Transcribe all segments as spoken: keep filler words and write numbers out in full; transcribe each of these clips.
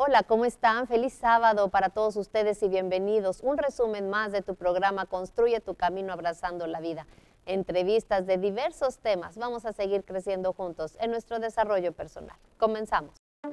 Hola, ¿cómo están? Feliz sábado para todos ustedes y bienvenidos. Un resumen más de tu programa Construye tu camino abrazando la vida. Entrevistas de diversos temas. Vamos a seguir creciendo juntos en nuestro desarrollo personal. Comenzamos.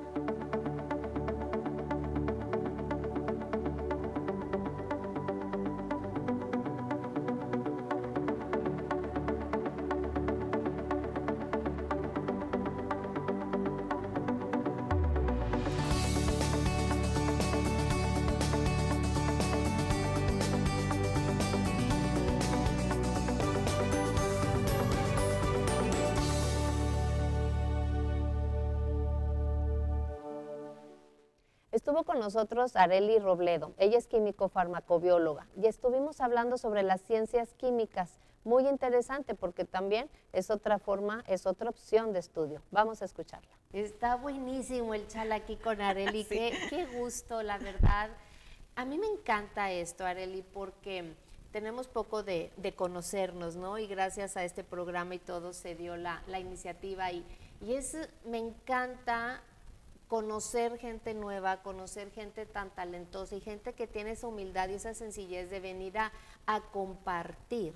Estuvo con nosotros Arely Robledo, ella es químico-farmacobióloga y estuvimos hablando sobre las ciencias químicas, muy interesante porque también es otra forma, es otra opción de estudio. Vamos a escucharla. Está buenísimo el chala aquí con Arely, sí. qué, qué gusto, la verdad. A mí me encanta esto, Arely, porque tenemos poco de, de conocernos, ¿no? Y gracias a este programa y todo se dio la, la iniciativa y, y es, me encanta conocer gente nueva, conocer gente tan talentosa y gente que tiene esa humildad y esa sencillez de venir a, a compartir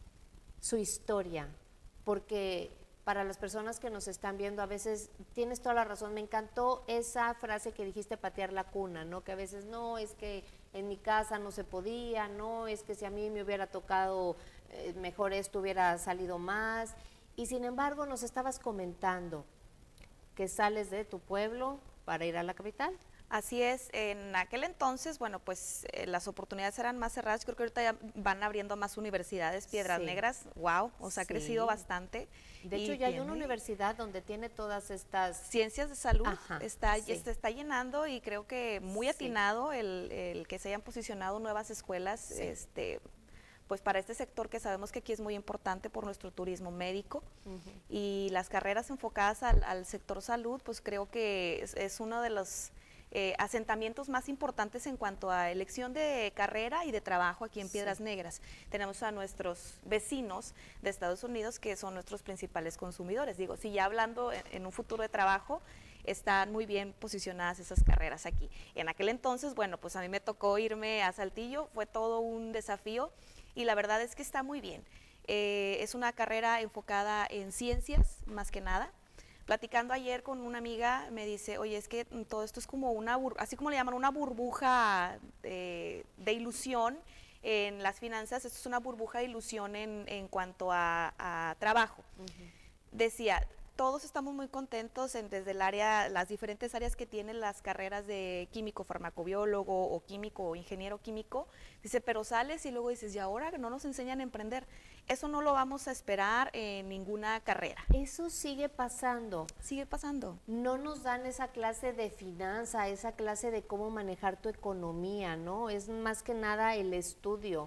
su historia, porque para las personas que nos están viendo a veces tienes toda la razón, me encantó esa frase que dijiste, patear la cuna, ¿no? Que a veces no, es que en mi casa no se podía, no, es que si a mí me hubiera tocado eh, mejor esto hubiera salido más, y sin embargo nos estabas comentando que sales de tu pueblo para ir a la capital. Así es, en aquel entonces, bueno, pues eh, las oportunidades eran más cerradas, creo que ahorita ya van abriendo más universidades, Piedras sí. Negras, wow, o sea, sí. ha crecido bastante. De hecho, ya tiene... hay una universidad donde tiene todas estas... Ciencias de salud, Ajá, está, sí. se está llenando y creo que muy atinado sí. el, el que se hayan posicionado nuevas escuelas, sí. este... pues para este sector que sabemos que aquí es muy importante por nuestro turismo médico uh-huh. y las carreras enfocadas al, al sector salud, pues creo que es, es uno de los eh, asentamientos más importantes en cuanto a elección de carrera y de trabajo aquí en Piedras sí. Negras. Tenemos a nuestros vecinos de Estados Unidos que son nuestros principales consumidores. Digo, si ya hablando en, en un futuro de trabajo, están muy bien posicionadas esas carreras aquí. En aquel entonces, bueno, pues a mí me tocó irme a Saltillo, fue todo un desafío. Y la verdad es que está muy bien. Eh, es una carrera enfocada en ciencias, más que nada. Platicando ayer con una amiga, me dice, oye, es que todo esto es como una, así como le llaman, una burbuja de, de ilusión en las finanzas. Esto es una burbuja de ilusión en, en cuanto a, a trabajo. Uh-huh. Decía, todos estamos muy contentos en, desde el área, las diferentes áreas que tienen las carreras de químico farmacobiólogo o químico o ingeniero químico. Dice, pero sales y luego dices, y ahora no nos enseñan a emprender. Eso no lo vamos a esperar en ninguna carrera. Eso sigue pasando. Sigue pasando. No nos dan esa clase de finanza, esa clase de cómo manejar tu economía, ¿no? Es más que nada el estudio.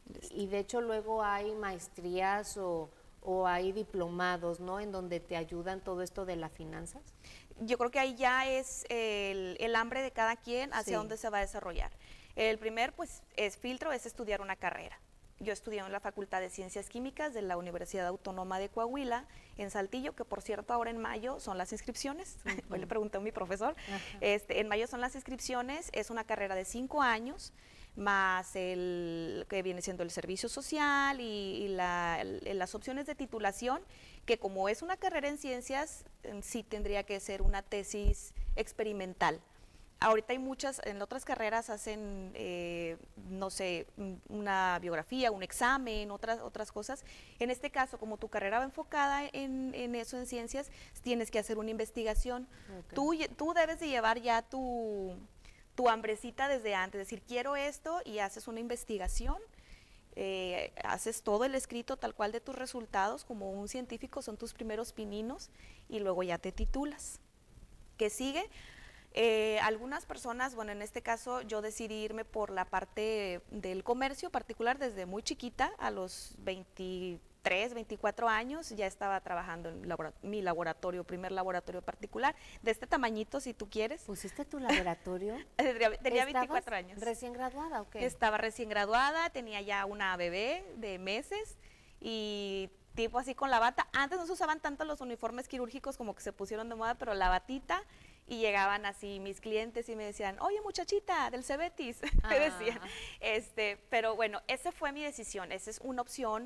Y de hecho luego hay maestrías o... o hay diplomados, ¿no?, en donde te ayudan todo esto de las finanzas. Yo creo que ahí ya es el, el hambre de cada quien hacia sí. dónde se va a desarrollar. El primer, pues, es filtro, es estudiar una carrera. Yo estudié en la Facultad de Ciencias Químicas de la Universidad Autónoma de Coahuila, en Saltillo, que por cierto ahora en mayo son las inscripciones. Uh-huh. Hoy le pregunté a mi profesor. Uh-huh. este, en mayo son las inscripciones, es una carrera de cinco años, más el que viene siendo el servicio social y, y la, el, las opciones de titulación, que como es una carrera en ciencias, sí tendría que ser una tesis experimental. Ahorita hay muchas, en otras carreras hacen, eh, no sé, una biografía, un examen, otras, otras cosas. En este caso, como tu carrera va enfocada en, en eso, en ciencias, tienes que hacer una investigación. Okay. Tú, tú debes de llevar ya tu... tu hambrecita desde antes, decir, quiero esto, y haces una investigación, eh, haces todo el escrito tal cual de tus resultados, como un científico, son tus primeros pininos, y luego ya te titulas. ¿Qué sigue? Eh, algunas personas, bueno, en este caso yo decidí irme por la parte del comercio particular desde muy chiquita, a los veintitrés, veinticuatro años, ya estaba trabajando en labora mi laboratorio, primer laboratorio particular, de este tamañito si tú quieres. ¿Pusiste tu laboratorio? Tenía veinticuatro años. ¿Recién graduada o qué? Estaba recién graduada, tenía ya una bebé de meses y tipo así con la bata. Antes no se usaban tanto los uniformes quirúrgicos como que se pusieron de moda, pero la batita y llegaban así mis clientes y me decían, oye muchachita del Cebetis, Ah. me decían. Este, pero bueno, esa fue mi decisión, esa es una opción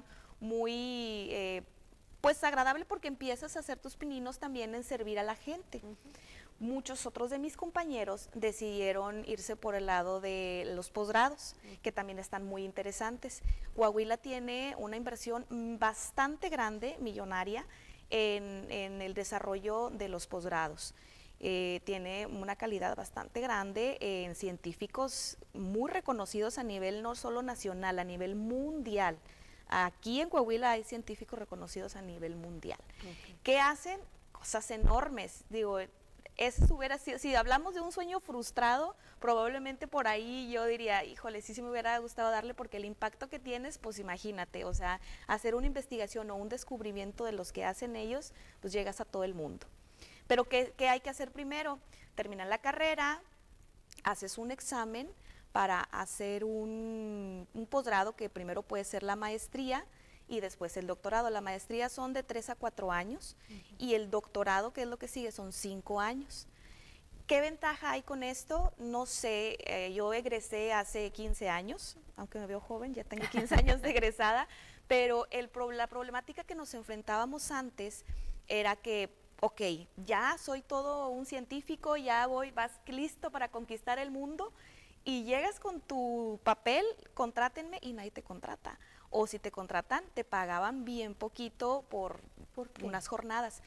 muy eh, pues agradable porque empiezas a hacer tus pininos también en servir a la gente. Uh-huh. Muchos otros de mis compañeros decidieron irse por el lado de los posgrados, uh-huh. que también están muy interesantes. Coahuila tiene una inversión bastante grande, millonaria, en, en el desarrollo de los posgrados. Eh, tiene una calidad bastante grande en científicos muy reconocidos a nivel no solo nacional, a nivel mundial. Aquí en Coahuila hay científicos reconocidos a nivel mundial. Okay. ¿Qué hacen? Cosas enormes. Digo, ese hubiera sido, si hablamos de un sueño frustrado, probablemente por ahí yo diría, híjole, sí, sí me hubiera gustado darle, porque el impacto que tienes, pues imagínate, o sea, hacer una investigación o un descubrimiento de los que hacen ellos, pues llegas a todo el mundo. Pero ¿qué, qué hay que hacer primero? Terminar la carrera, haces un examen para hacer un, un posgrado, que primero puede ser la maestría y después el doctorado. La maestría son de tres a cuatro años, uh-huh. y el doctorado, que es lo que sigue, son cinco años. ¿Qué ventaja hay con esto? No sé, eh, yo egresé hace quince años, aunque me veo joven, ya tengo quince años de egresada, pero el, la problemática que nos enfrentábamos antes era que, ok, ya soy todo un científico, ya voy, vas listo para conquistar el mundo, y llegas con tu papel, contrátenme, y nadie te contrata. O si te contratan, te pagaban bien poquito por, por unas jornadas.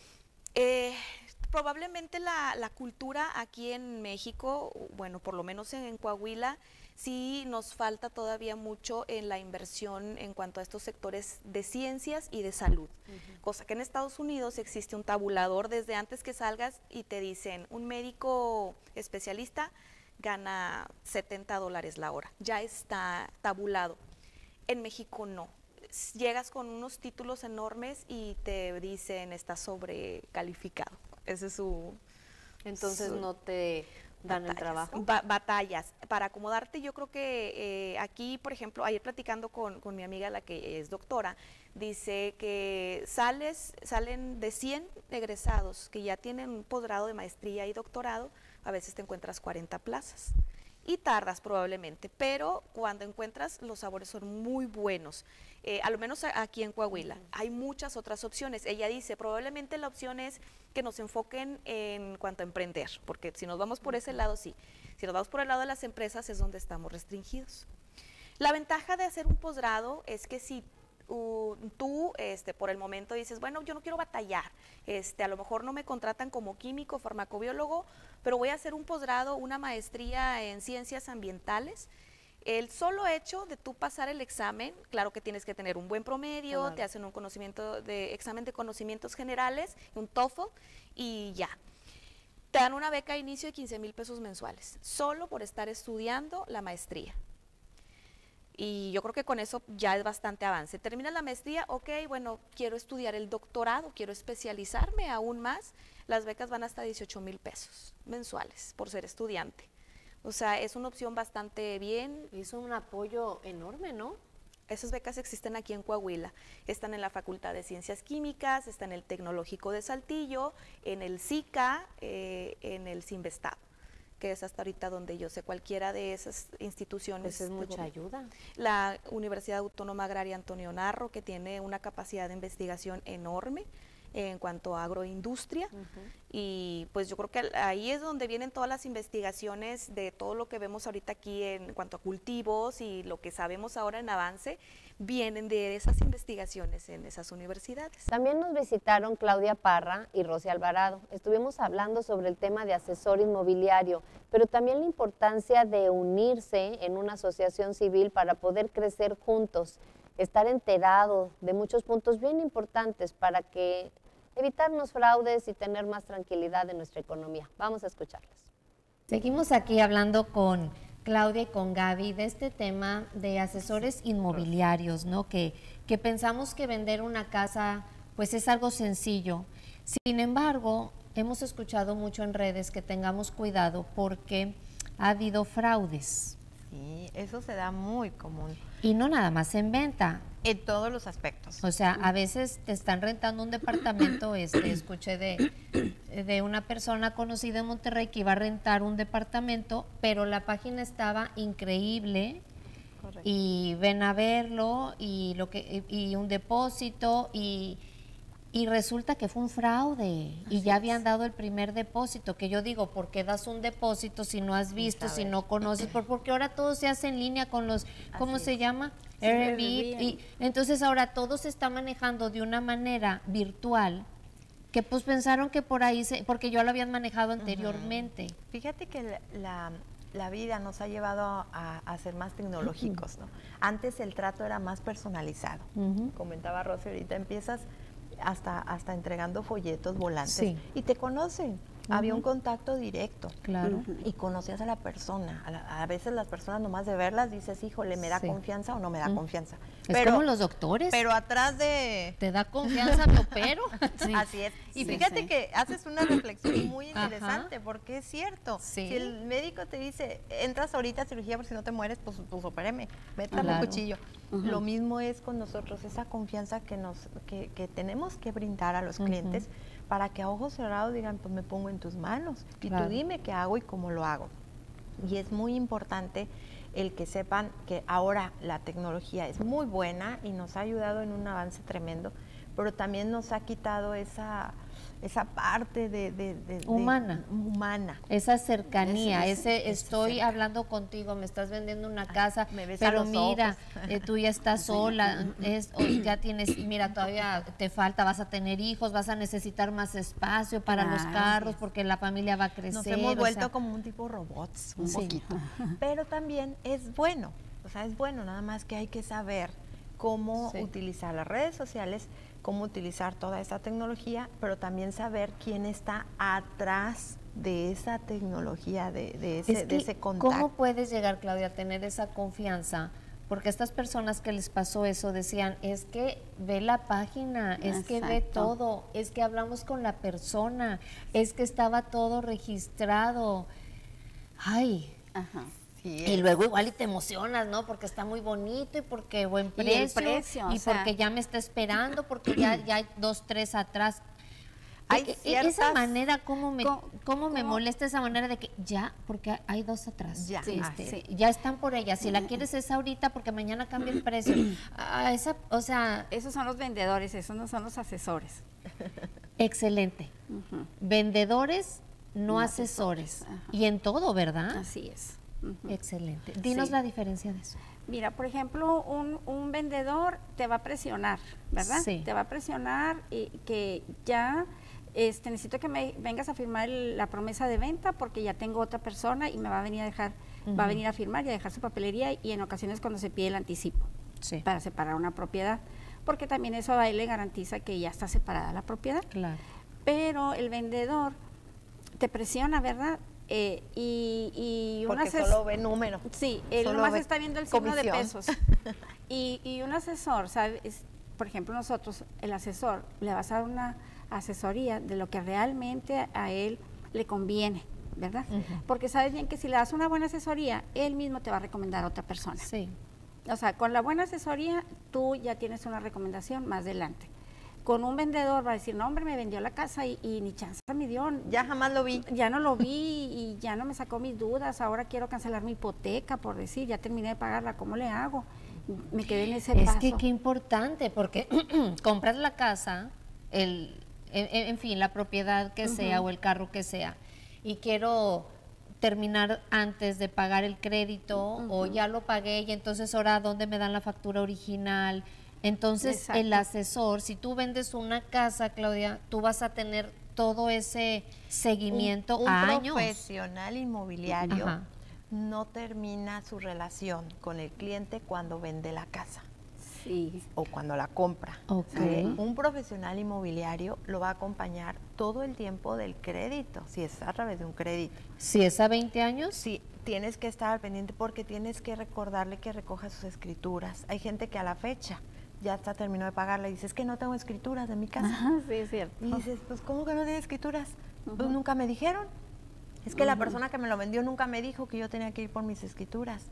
Eh, probablemente la, la cultura aquí en México, bueno, por lo menos en, en Coahuila, sí nos falta todavía mucho en la inversión en cuanto a estos sectores de ciencias y de salud. Uh-huh. Cosa que en Estados Unidos existe un tabulador desde antes que salgas y te dicen, un médico especialista gana setenta dólares la hora, ya está tabulado. En México no, llegas con unos títulos enormes y te dicen estás sobrecalificado, ese es su... Entonces su, no te dan batallas, el trabajo. Ba batallas, para acomodarte. Yo creo que eh, aquí, por ejemplo, ayer platicando con, con mi amiga, la que es doctora, dice que sales, salen de cien egresados que ya tienen un posgrado de maestría y doctorado, a veces te encuentras cuarenta plazas y tardas probablemente, pero cuando encuentras, los sabores son muy buenos. Eh, a lo menos aquí en Coahuila uh-huh. hay muchas otras opciones. Ella dice, probablemente la opción es que nos enfoquen en cuanto a emprender, porque si nos vamos por uh-huh. ese lado, sí. Si nos vamos por el lado de las empresas, es donde estamos restringidos. La ventaja de hacer un posgrado es que si Uh, tú este, por el momento dices, bueno, yo no quiero batallar, este, a lo mejor no me contratan como químico, farmacobiólogo, pero voy a hacer un posgrado, una maestría en ciencias ambientales. El solo hecho de tú pasar el examen, claro que tienes que tener un buen promedio, claro. te hacen un conocimiento de examen de conocimientos generales, un TOEFL, y ya. Te dan una beca de inicio de quince mil pesos mensuales, solo por estar estudiando la maestría. Y yo creo que con eso ya es bastante avance. Termina la maestría, ok, bueno, quiero estudiar el doctorado, quiero especializarme aún más. Las becas van hasta dieciocho mil pesos mensuales por ser estudiante. O sea, es una opción bastante bien. Es un apoyo enorme, ¿no? Esas becas existen aquí en Coahuila. Están en la Facultad de Ciencias Químicas, están en el Tecnológico de Saltillo, en el SICA, eh, en el Cinvestav, que es hasta ahorita donde yo sé, cualquiera de esas instituciones. Pues es mucha ayuda. La Universidad Autónoma Agraria Antonio Narro, que tiene una capacidad de investigación enorme en cuanto a agroindustria, uh-huh. y pues yo creo que ahí es donde vienen todas las investigaciones de todo lo que vemos ahorita aquí en cuanto a cultivos y lo que sabemos ahora en avance, vienen de esas investigaciones en esas universidades. También nos visitaron Claudia Parra y Rosy Alvarado. Estuvimos hablando sobre el tema de asesor inmobiliario, pero también la importancia de unirse en una asociación civil para poder crecer juntos, estar enterado de muchos puntos bien importantes para que evitarnos fraudes y tener más tranquilidad en nuestra economía. Vamos a escucharlas. Seguimos aquí hablando con Claudia y con Gaby de este tema de asesores inmobiliarios, ¿no? Que, que pensamos que vender una casa pues es algo sencillo. Sin embargo, hemos escuchado mucho en redes que tengamos cuidado porque ha habido fraudes. Sí, eso se da muy común. Y no nada más en venta. En todos los aspectos. O sea, a veces te están rentando un departamento, este, escuché de, de una persona conocida en Monterrey que iba a rentar un departamento, pero la página estaba increíble. Correcto. Y ven a verlo y lo que y, y un depósito y Y resulta que fue un fraude. Así y ya habían es. dado el primer depósito, que yo digo, ¿por qué das un depósito si no has visto, si no conoces? Por, porque ahora todo se hace en línea con los, ¿cómo Así se es. llama? Sí, Airbnb. Y entonces ahora todo se está manejando de una manera virtual, que pues pensaron que por ahí, se, porque yo lo habían manejado anteriormente. Uh-huh. Fíjate que la, la, la vida nos ha llevado a, a ser más tecnológicos, ¿no? Antes el trato era más personalizado. Uh-huh. Comentaba Rosy, ahorita empiezas... Hasta, hasta entregando folletos volantes sí. y te conocen. Uh-huh. Había un contacto directo. Claro. Uh-huh. Y conocías a la persona. A, la, a veces las personas nomás de verlas dices, híjole, ¿me da sí. confianza o no me da uh-huh. confianza? Es pero, como los doctores. Pero atrás de... Te da confianza, me opero. Sí. Así es. Y sí, fíjate sí. que haces una reflexión muy interesante, Ajá. porque es cierto. Sí. Si el médico te dice, entras ahorita a cirugía por si no te mueres, pues, pues opéreme, métame claro. el cuchillo. Uh-huh. Lo mismo es con nosotros, esa confianza que, nos, que, que tenemos que brindar a los uh-huh. clientes para que a ojos cerrados digan, pues me pongo en tus manos y claro. tú dime qué hago y cómo lo hago. Y es muy importante el que sepan que ahora la tecnología es muy buena y nos ha ayudado en un avance tremendo, pero también nos ha quitado esa... esa parte de, de, de humana, de, humana, esa cercanía, es, es, ese estoy es hablando contigo, me estás vendiendo una casa, me ves pero mira, eh, tú ya estás sola, es, o ya tienes, mira, todavía te falta, vas a tener hijos, vas a necesitar más espacio para ah, los carros, porque la familia va a crecer. Nos hemos vuelto o sea, como un tipo robots, un sí. poquito, pero también es bueno, o sea, es bueno, nada más que hay que saber cómo sí. utilizar las redes sociales, cómo utilizar toda esa tecnología, pero también saber quién está atrás de esa tecnología, de, de, ese, es que, de ese contacto. ¿Cómo puedes llegar, Claudia, a tener esa confianza? Porque estas personas que les pasó eso decían, es que ve la página, es Exacto. que ve todo, es que hablamos con la persona, es que estaba todo registrado. Ay, Ajá. Sí, y luego igual y te emocionas, ¿no? Porque está muy bonito y porque buen precio. Y, el precio, y o porque sea... ya me está esperando, porque ya, ya hay dos, tres atrás. Hay e ciertas... Esa manera, ¿cómo me, ¿Cómo, cómo me cómo? molesta esa manera de que ya, porque hay dos atrás? Ya, sí, este, sí. ya están por ella. Si la quieres es ahorita porque mañana cambia el precio. Ah, esa, o sea... Esos son los vendedores, esos no son los asesores. Excelente. Uh-huh. Vendedores, no, no asesores. asesores. Y en todo, ¿verdad? Así es. Uh-huh. Excelente. Dinos sí. la diferencia de eso. Mira, por ejemplo, un, un vendedor te va a presionar, ¿verdad? Sí. Te va a presionar y que ya este, necesito que me vengas a firmar el, la promesa de venta porque ya tengo otra persona y me va a venir a dejar, uh-huh. va a venir a firmar y a dejar su papelería y en ocasiones cuando se pide el anticipo sí. para separar una propiedad, porque también eso a él le garantiza que ya está separada la propiedad. Claro. Pero el vendedor te presiona, ¿verdad? Eh, y, y porque solo ve número. Sí, él solo nomás está viendo el signo de pesos. y, y un asesor, ¿sabes? Por ejemplo, nosotros, el asesor, le vas a dar una asesoría de lo que realmente a él le conviene, ¿verdad? Uh-huh. Porque sabes bien que si le das una buena asesoría, él mismo te va a recomendar a otra persona. Sí. O sea, con la buena asesoría, tú ya tienes una recomendación más adelante. Con un vendedor va a decir, no hombre, me vendió la casa y, y ni chance me dio. Ya jamás lo vi. Ya no lo vi y ya no me sacó mis dudas, ahora quiero cancelar mi hipoteca, por decir, ya terminé de pagarla, ¿cómo le hago? Me quedé en ese es paso. Es que qué importante, porque compras la casa, el, en, en fin, la propiedad que uh-huh. sea o el carro que sea, y quiero terminar antes de pagar el crédito uh-huh. o ya lo pagué y entonces ahora ¿dónde me dan la factura original? Entonces, Exacto. el asesor, si tú vendes una casa, Claudia, tú vas a tener todo ese seguimiento un, un a años. Un profesional inmobiliario Ajá. no termina su relación con el cliente cuando vende la casa. Sí. O cuando la compra. Okay. ¿Sí? Un profesional inmobiliario lo va a acompañar todo el tiempo del crédito, si es a través de un crédito. Si es a veinte años. Sí, tienes que estar al pendiente porque tienes que recordarle que recoja sus escrituras. Hay gente que a la fecha ya está terminó de pagarla y dice, es que no tengo escrituras de mi casa. Ajá, sí, es cierto. Y dices, pues, ¿cómo que no tiene escrituras? Uh-huh. Pues nunca me dijeron. Es que uh-huh. la persona que me lo vendió nunca me dijo que yo tenía que ir por mis escrituras.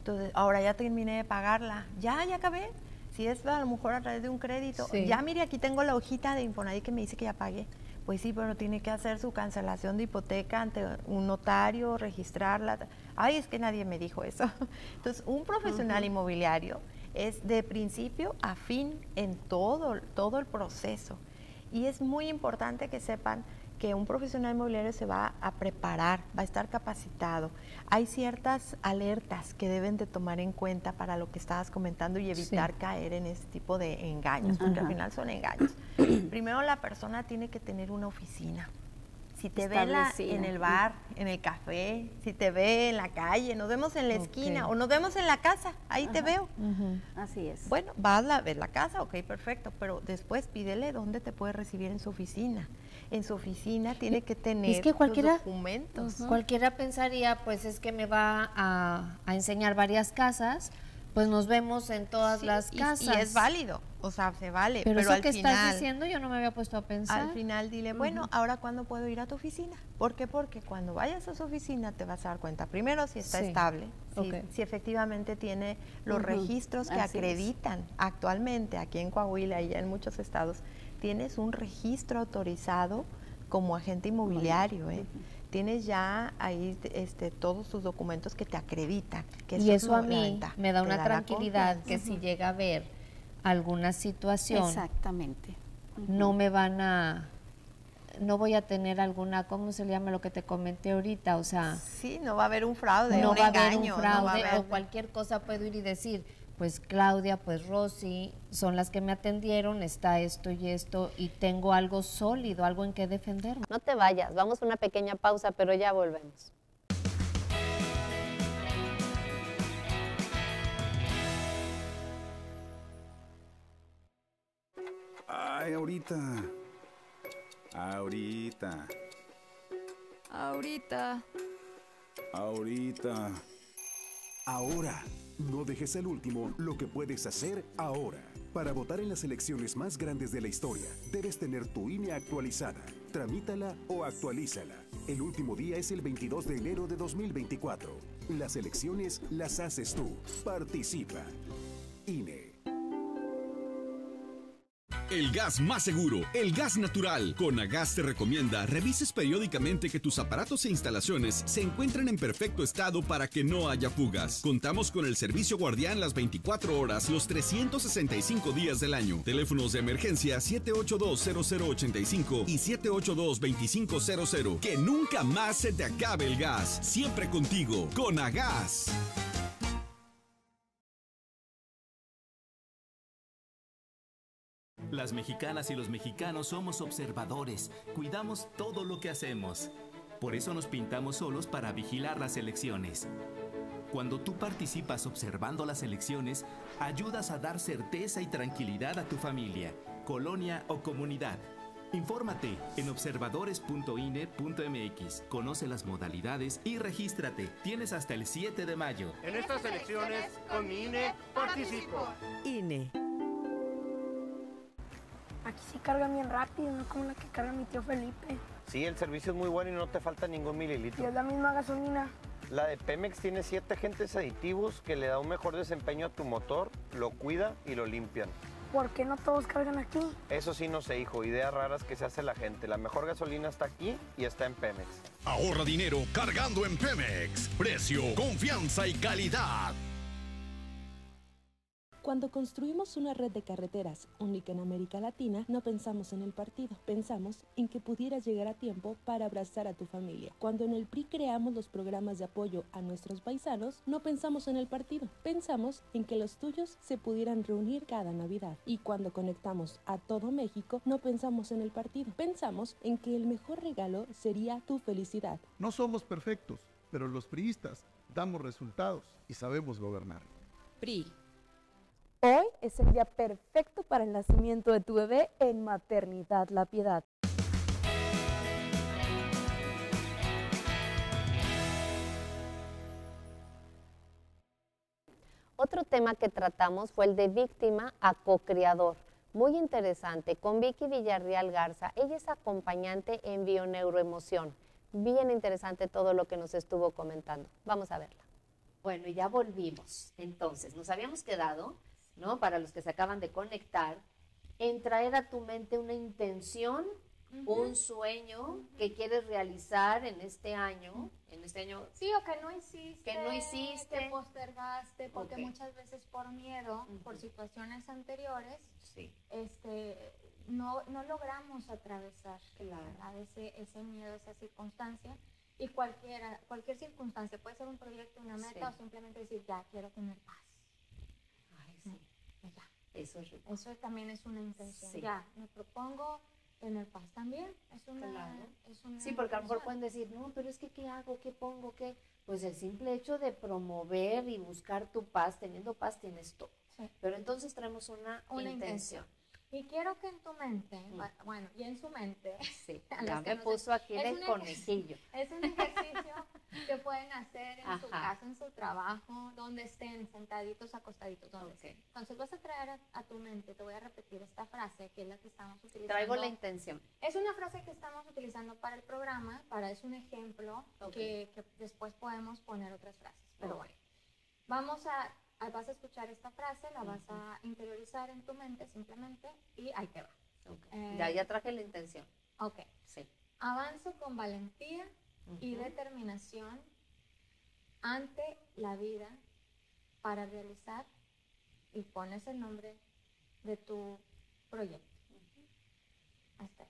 Entonces, ahora ya terminé de pagarla. Ya, ya acabé. Si es a lo mejor a través de un crédito. Sí. Ya, mire, aquí tengo la hojita de Infonavit que me dice que ya pagué. Pues sí, pero tiene que hacer su cancelación de hipoteca ante un notario, registrarla. Ay, es que nadie me dijo eso. Entonces, un profesional uh-huh. inmobiliario es de principio a fin en todo, todo el proceso. Y es muy importante que sepan que un profesional inmobiliario se va a preparar, va a estar capacitado. Hay ciertas alertas que deben de tomar en cuenta para lo que estabas comentando y evitar sí. caer en ese tipo de engaños, porque Ajá. al final son engaños. Primero, la persona tiene que tener una oficina. Si te ve la, en el bar, en el café, si te ve en la calle, nos vemos en la okay. esquina o nos vemos en la casa, ahí Ajá. te veo. Uh-huh. Así es. Bueno, vas a ver la casa, ok, perfecto, pero después pídele dónde te puede recibir en su oficina. En su oficina tiene que tener es que cualquiera, los documentos. Uh-huh. Cualquiera pensaría, pues es que me va a, a enseñar varias casas, pues nos vemos en todas sí, las casas. Y, y es válido, o sea, se vale. Pero, pero eso al que final, estás diciendo yo no me había puesto a pensar. Al final dile, bueno, uh-huh. ¿ahora cuándo puedo ir a tu oficina? ¿Por qué? Porque cuando vayas a su oficina te vas a dar cuenta, primero, si está sí. estable, okay. si, si efectivamente tiene los uh-huh. registros que Así acreditan es. Actualmente aquí en Coahuila y ya en muchos estados, tienes un registro autorizado como agente inmobiliario, ¿eh? Uh-huh. Tienes ya ahí este, todos tus documentos que te acreditan. Que y eso, eso a mí me da una da tranquilidad que uh-huh. si llega a haber alguna situación, exactamente, uh-huh. no me van a, no voy a tener alguna, ¿cómo se le llama lo que te comenté ahorita? O sea, sí, no va a haber un fraude, no un va engaño, a haber un fraude no va a haber... o cualquier cosa puedo ir y decir, pues Claudia, pues Rosy, son las que me atendieron, está esto y esto, y tengo algo sólido, algo en que defenderme. No te vayas, vamos a una pequeña pausa, pero ya volvemos. Ay, ahorita. Ahorita. Ahorita. Ahorita. Ahora. No dejes al último lo que puedes hacer ahora. Para votar en las elecciones más grandes de la historia, debes tener tu I N E actualizada. Tramítala o actualízala. El último día es el veintidós de enero de dos mil veinticuatro. Las elecciones las haces tú. Participa. I N E. El gas más seguro, el gas natural. Conagas te recomienda revises periódicamente que tus aparatos e instalaciones se encuentren en perfecto estado para que no haya fugas. Contamos con el servicio guardián las veinticuatro horas, los trescientos sesenta y cinco días del año. Teléfonos de emergencia siete ocho dos, cero cero ocho cinco y siete ocho dos, dos cinco cero cero. Que nunca más se te acabe el gas. Siempre contigo, Conagas. Las mexicanas y los mexicanos somos observadores, cuidamos todo lo que hacemos. Por eso nos pintamos solos para vigilar las elecciones. Cuando tú participas observando las elecciones, ayudas a dar certeza y tranquilidad a tu familia, colonia o comunidad. Infórmate en observadores punto I N E punto M X, conoce las modalidades y regístrate. Tienes hasta el siete de mayo. En estas elecciones, con mi I N E, participo. I N E. Aquí sí carga bien rápido, no como la que carga mi tío Felipe. Sí, el servicio es muy bueno y no te falta ningún mililitro. Y es la misma gasolina. La de Pemex tiene siete agentes aditivos que le da un mejor desempeño a tu motor, lo cuida y lo limpian. ¿Por qué no todos cargan aquí? Eso sí no sé, hijo, ideas raras que se hace la gente. La mejor gasolina está aquí y está en Pemex. Ahorra dinero cargando en Pemex. Precio, confianza y calidad. Cuando construimos una red de carreteras única en América Latina, no pensamos en el partido, pensamos en que pudieras llegar a tiempo para abrazar a tu familia. Cuando en el P R I creamos los programas de apoyo a nuestros paisanos, no pensamos en el partido, pensamos en que los tuyos se pudieran reunir cada Navidad. Y cuando conectamos a todo México, no pensamos en el partido, pensamos en que el mejor regalo sería tu felicidad. No somos perfectos, pero los priistas damos resultados y sabemos gobernar. P R I. Hoy es el día perfecto para el nacimiento de tu bebé en Maternidad La Piedad. Otro tema que tratamos fue el de víctima a co-criador. Muy interesante, con Vicky Villarreal Garza. Ella es acompañante en Bioneuroemoción. Bien interesante todo lo que nos estuvo comentando. Vamos a verla. Bueno, y ya volvimos. Entonces, nos habíamos quedado, ¿no? Para los que se acaban de conectar, en traer a tu mente una intención, uh-huh. un sueño uh-huh. que quieres realizar en este año, uh-huh. en este año. Sí, o que no hiciste. Que no hiciste. Que postergaste, porque okay. muchas veces por miedo, uh-huh. por situaciones anteriores, sí. este, no, no logramos atravesar claro. ese, ese miedo, esa circunstancia. Y cualquiera, cualquier circunstancia, puede ser un proyecto, una meta, sí. o simplemente decir, ya, quiero tener paz. Ay, sí. No, ya. Eso es rico. Eso también es una intención. Sí. Ya, me propongo tener paz también. Es una, claro. es una sí, porque a lo mejor intención. pueden decir, no, pero es que ¿qué hago? ¿Qué pongo? ¿Qué? Pues el simple hecho de promover y buscar tu paz, teniendo paz tienes todo. Sí. Pero entonces traemos una, una intención. intención. Y quiero que en tu mente, mm. bueno, y en su mente, sí, ya me puso aquí de conejillo. Es un ejercicio que pueden hacer en Ajá. su casa, en su trabajo, donde estén, sentaditos, acostaditos, donde okay. estén. Entonces vas a traer a, a tu mente, te voy a repetir esta frase, que es la que estamos utilizando. Traigo la intención. Es una frase que estamos utilizando para el programa, para es un ejemplo, okay. que, que después podemos poner otras frases. Pero okay. bueno, vamos a... vas a escuchar esta frase, la vas uh-huh. a interiorizar en tu mente simplemente y ahí te va. Okay. Eh, ya, ya traje la intención. Ok. Sí. Avanzo con valentía uh-huh. y determinación ante la vida para realizar, y pones el nombre de tu proyecto. Uh-huh. Hasta ahí.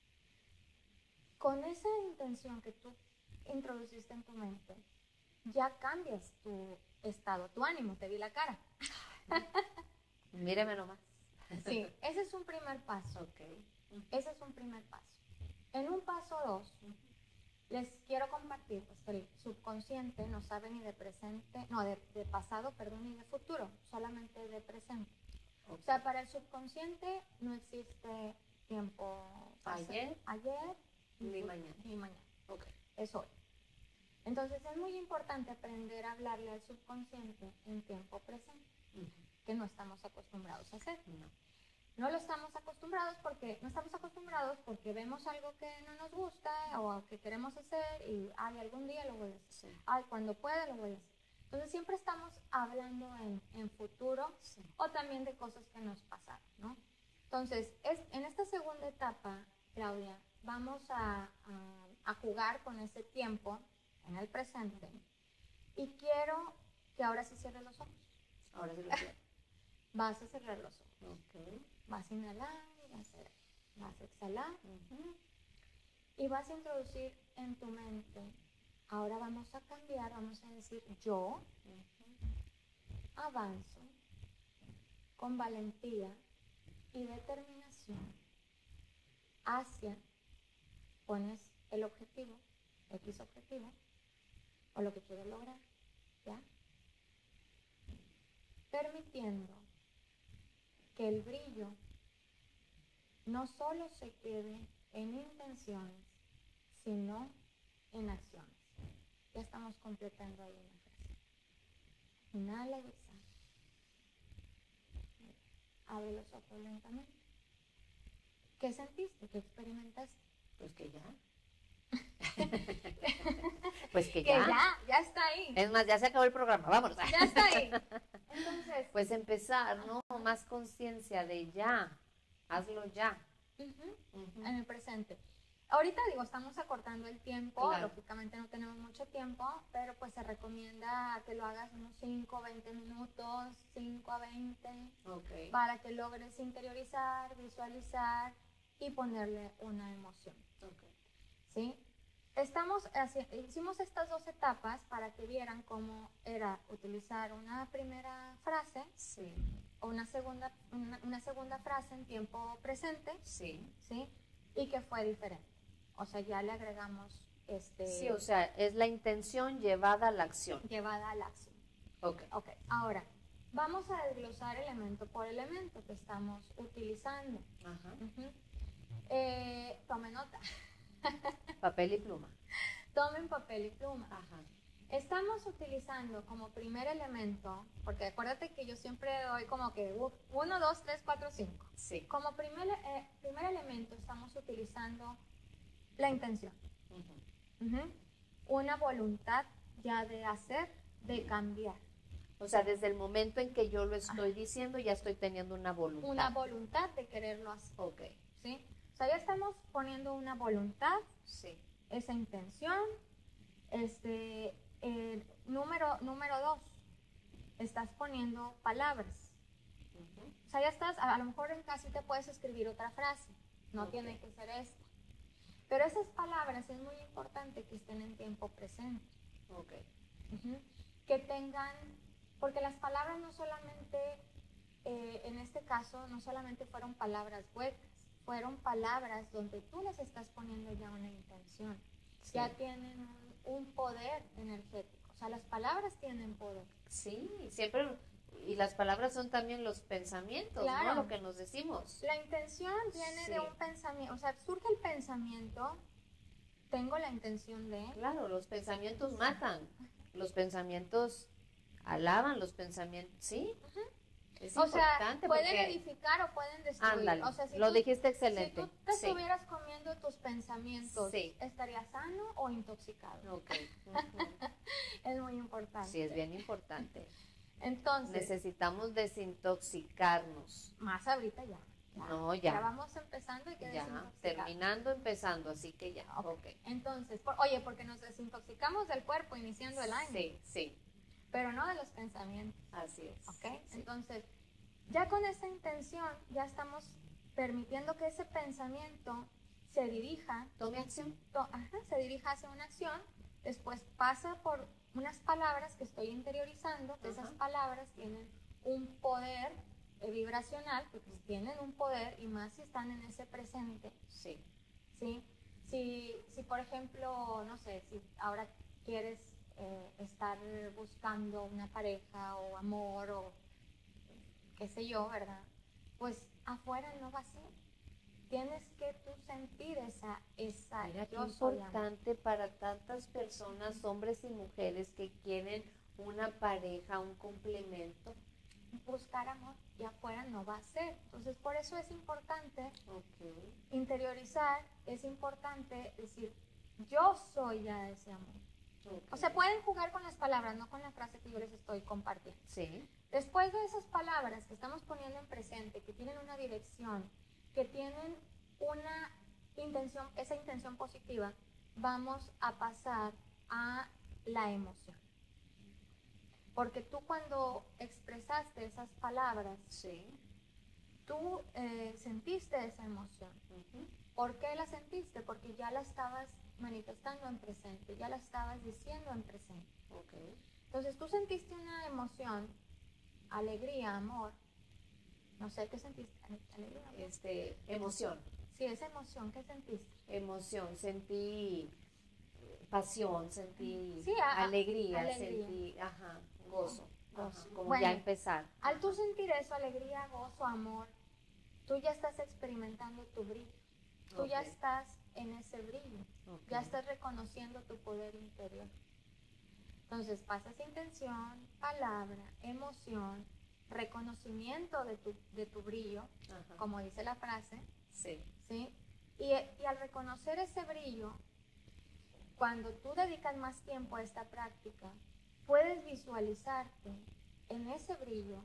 Con esa intención que tú introduciste en tu mente, ya cambias tu estado, tu ánimo, te vi la cara. Míreme nomás. Sí, ese es un primer paso. Okay. Uh-huh. Ese es un primer paso. En un paso dos, uh-huh. les quiero compartir pues, que el subconsciente no sabe ni de presente, no, de, de pasado, perdón, ni de futuro, solamente de presente. Okay. O sea, para el subconsciente no existe tiempo pasado, ayer, ayer ni mañana. Ni mañana. Okay. Es hoy. Entonces es muy importante aprender a hablarle al subconsciente en tiempo presente, uh-huh. que no estamos acostumbrados a hacer. No. no lo estamos acostumbrados porque no estamos acostumbrados porque vemos algo que no nos gusta o que queremos hacer y ay, algún día lo voy a hacer. Sí. Ay, cuando pueda lo voy a hacer. Entonces siempre estamos hablando en, en futuro sí. o también de cosas que nos pasaron, ¿no? Entonces, es, en esta segunda etapa, Claudia, vamos a, a, a jugar con ese tiempo en el presente y quiero que ahora sí cierres los ojos. Ahora sí lo cierro. Vas a cerrar los ojos. Okay. Vas a inhalar y vas a, vas a exhalar. Uh-huh. Y vas a introducir en tu mente, ahora vamos a cambiar, vamos a decir yo uh-huh. avanzo con valentía y determinación hacia, pones el objetivo, X objetivo, o lo que quieres lograr, ¿ya? Permitiendo que el brillo no solo se quede en intenciones, sino en acciones. Ya estamos completando ahí una frase. Inhala y exhala. Abre los ojos lentamente. ¿Qué sentiste? ¿Qué experimentaste? Pues que ya. Pues que, que ya. ya, ya está ahí. Es más, ya se acabó el programa, vámonos. Ya está ahí. Entonces, pues empezar, ¿no? Más conciencia de ya, hazlo ya. Uh-huh. Uh-huh. En el presente. Ahorita digo, estamos acortando el tiempo, claro. Lógicamente no tenemos mucho tiempo, pero pues se recomienda que lo hagas unos cinco, veinte minutos, cinco a veinte, okay. para que logres interiorizar, visualizar y ponerle una emoción. Okay. ¿Sí? Estamos, hicimos estas dos etapas para que vieran cómo era utilizar una primera frase sí. o una segunda, una, una segunda frase en tiempo presente sí. ¿sí? Y que fue diferente. O sea, ya le agregamos este... Sí, o sea, es la intención llevada a la acción. Llevada a la acción. Ok. Ok, ahora, vamos a desglosar elemento por elemento que estamos utilizando. Ajá. Uh-huh. eh, tome nota. Papel y pluma. Tomen papel y pluma. Ajá. Estamos utilizando como primer elemento, porque acuérdate que yo siempre doy como que uno, dos, tres, cuatro, cinco. Sí. Como primer, eh, primer elemento estamos utilizando la intención. Uh-huh. Uh-huh. Una voluntad ya de hacer, de cambiar. O sea, desde el momento en que yo lo estoy Ajá. diciendo, ya estoy teniendo una voluntad. Una voluntad de quererlo hacer. Ok. ¿Sí? O sea, ya estamos poniendo una voluntad, sí. esa intención. Este, eh, número, número dos, estás poniendo palabras. Uh-huh. O sea, ya estás, a, a lo mejor en casita puedes escribir otra frase, no okay. tiene que ser esta. Pero esas palabras es muy importante que estén en tiempo presente. Okay. Uh-huh. Que tengan, porque las palabras no solamente, eh, en este caso, no solamente fueron palabras huecas, fueron palabras donde tú les estás poniendo ya una intención. Sí. Ya tienen un, un poder energético. O sea, las palabras tienen poder. Sí, siempre, y las palabras son también los pensamientos, claro. ¿no? Lo que nos decimos. La intención viene sí. de un pensamiento, o sea, surge el pensamiento, tengo la intención de... Claro, los pensamientos matan, los pensamientos alaban, los pensamientos, ¿sí? Uh-huh. Es o sea, pueden edificar o pueden destruir. Ándale, o sea, si lo tú, dijiste excelente. Si tú te sí. estuvieras comiendo tus pensamientos, sí. ¿estarías sano o intoxicado? Ok. Uh-huh. Es muy importante. Sí, es bien importante. Entonces, necesitamos desintoxicarnos. Más ahorita ya. ya. No, ya. Ya vamos empezando y que ya, terminando, empezando, así que ya. Ok. okay. Entonces, por, oye, porque nos desintoxicamos del cuerpo iniciando el año. Sí, sí. Pero no de los pensamientos. Así es. ¿Ok? Sí. Entonces, ya con esa intención, ya estamos permitiendo que ese pensamiento se dirija. Tome acción. To, ajá, se dirija hacia una acción, después pasa por unas palabras que estoy interiorizando, que esas palabras tienen un poder eh, vibracional, porque tienen un poder, y más si están en ese presente. Sí. ¿Sí? Si, si por ejemplo, no sé, si ahora quieres Eh, estar buscando una pareja o amor o qué sé yo, ¿verdad? Pues afuera no va a ser. Tienes que tú sentir esa... esa Mira, qué importante para tantas personas, hombres y mujeres, que quieren una pareja, un complemento. Buscar amor y afuera no va a ser. Entonces, por eso es importante okay. interiorizar, es importante decir, yo soy ya ese amor. Okay. O sea, pueden jugar con las palabras, no con la frase que yo les estoy compartiendo. Sí. Después de esas palabras que estamos poniendo en presente, que tienen una dirección, que tienen una intención, esa intención positiva, vamos a pasar a la emoción. Porque tú cuando expresaste esas palabras, sí. tú eh, sentiste esa emoción. Uh-huh. ¿Por qué la sentiste? Porque ya la estabas manifestando en presente, ya la estabas diciendo en presente. Okay. Entonces tú sentiste una emoción, alegría, amor, no sé qué sentiste, alegría, amor. Este, emoción. Sí, esa emoción, ¿qué sentiste? Emoción, sentí pasión, sentí sí, a, alegría, alegría, sentí, ajá, gozo, gozo. Ajá, como bueno, ya empezar. Al tú sentir eso, alegría, gozo, amor, tú ya estás experimentando tu brillo, tú okay. ya estás en ese brillo, okay. ya estás reconociendo tu poder interior. Entonces pasas intención, palabra, emoción, reconocimiento de tu, de tu brillo, ajá. como dice la frase, sí. ¿sí? Y, y al reconocer ese brillo, cuando tú dedicas más tiempo a esta práctica, puedes visualizarte en ese brillo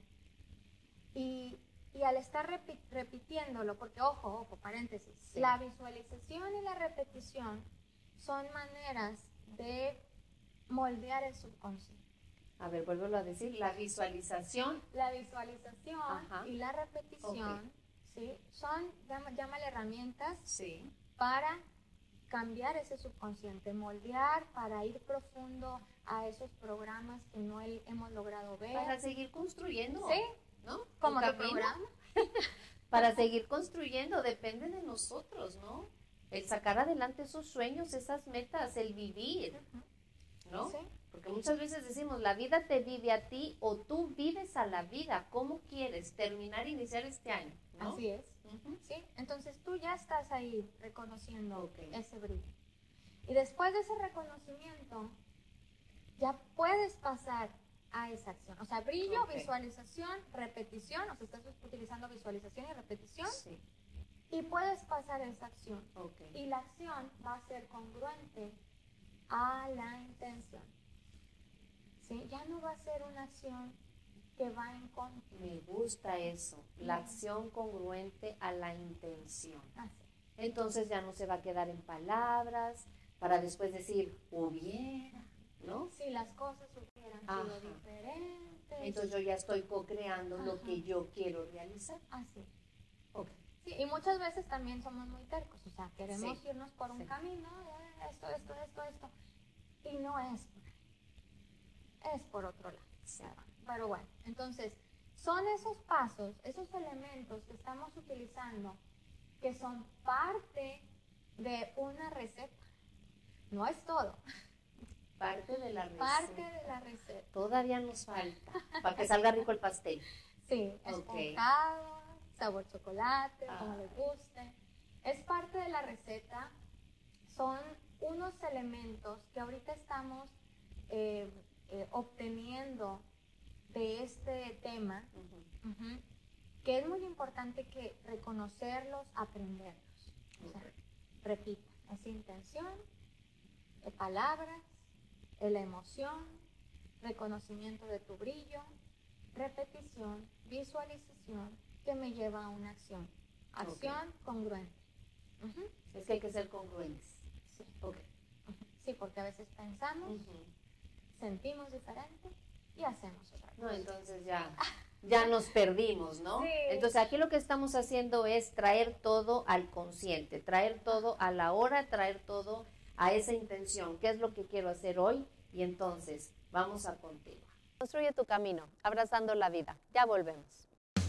y Y al estar repi- repitiéndolo, porque ojo, ojo, paréntesis, sí. la visualización y la repetición son maneras de moldear el subconsciente. A ver, vuélvelo a decir, la visualización. La visualización Ajá. y la repetición, okay. ¿sí? Son, llama, llámale herramientas sí. para cambiar ese subconsciente, moldear, para ir profundo a esos programas que no el, hemos logrado ver. Para seguir construyendo. Sí. ¿No? Como tu programa. Para seguir construyendo, depende de nosotros, ¿no? El sacar adelante esos sueños, esas metas, el vivir, ¿no? Sí. Porque muchas veces decimos, la vida te vive a ti o tú vives a la vida. ¿Cómo quieres terminar, iniciar este año? ¿No? Así es. Uh-huh. ¿Sí? Entonces tú ya estás ahí reconociendo okay. ese brillo. Y después de ese reconocimiento, ya puedes pasar a esa acción. O sea, brillo, okay. visualización, repetición, o sea, estás utilizando visualización y repetición, sí. y puedes pasar a esa acción. Okay. Y la acción va a ser congruente a la intención. ¿sí? Ya no va a ser una acción que va en contra. Me gusta eso, la acción congruente a la intención. Así. Entonces ya no se va a quedar en palabras para después decir, hubiera, ¿no? Si las cosas hubieran Ajá. sido diferentes. Entonces yo ya estoy co-creando lo que yo quiero realizar. Así. Okay. Sí, y muchas veces también somos muy tercos, o sea, queremos Sí. irnos por un Sí. camino, eh, esto, esto, esto, esto, y no es por ahí, es por otro lado. Sí. Pero bueno, entonces, son esos pasos, esos elementos que estamos utilizando que son parte de una receta. No es todo. Parte de la receta. Parte de la receta. Todavía nos falta para que salga rico el pastel. Sí, Okay. esponjado, sabor chocolate, Ah. como les guste. Es parte de la receta. Son unos elementos que ahorita estamos eh, eh, obteniendo de este tema, Uh-huh. uh-huh, que es muy importante que reconocerlos, aprenderlos. O sea, repito, es intención, eh, palabras, eh, la emoción, reconocimiento de tu brillo, repetición, visualización, que me lleva a una acción. Acción okay. congruente. Uh-huh. Es que hay que ser congruentes. Sí. Okay. Uh-huh. Sí, porque a veces pensamos, uh-huh. sentimos diferente y hacemos otra cosa. No, entonces ya, ya nos perdimos, ¿no? Sí. Entonces aquí lo que estamos haciendo es traer todo al consciente, traer todo a la hora, traer todo a esa intención. ¿Qué es lo que quiero hacer hoy? Y entonces vamos a continuar. Construye tu camino, abrazando la vida. Ya volvemos.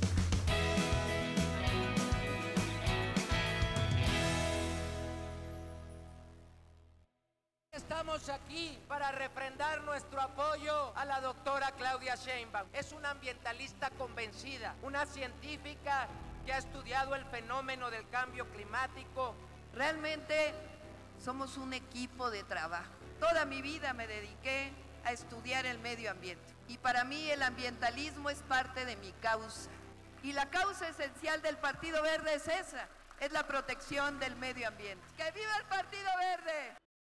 Estamos aquí para refrendar nuestro apoyo a la doctora Claudia Sheinbaum. Es una ambientalista convencida, una científica que ha estudiado el fenómeno del cambio climático. Realmente somos un equipo de trabajo. Toda mi vida me dediqué a estudiar el medio ambiente y para mí el ambientalismo es parte de mi causa. Y la causa esencial del Partido Verde es esa, es la protección del medio ambiente. ¡Que viva el Partido Verde!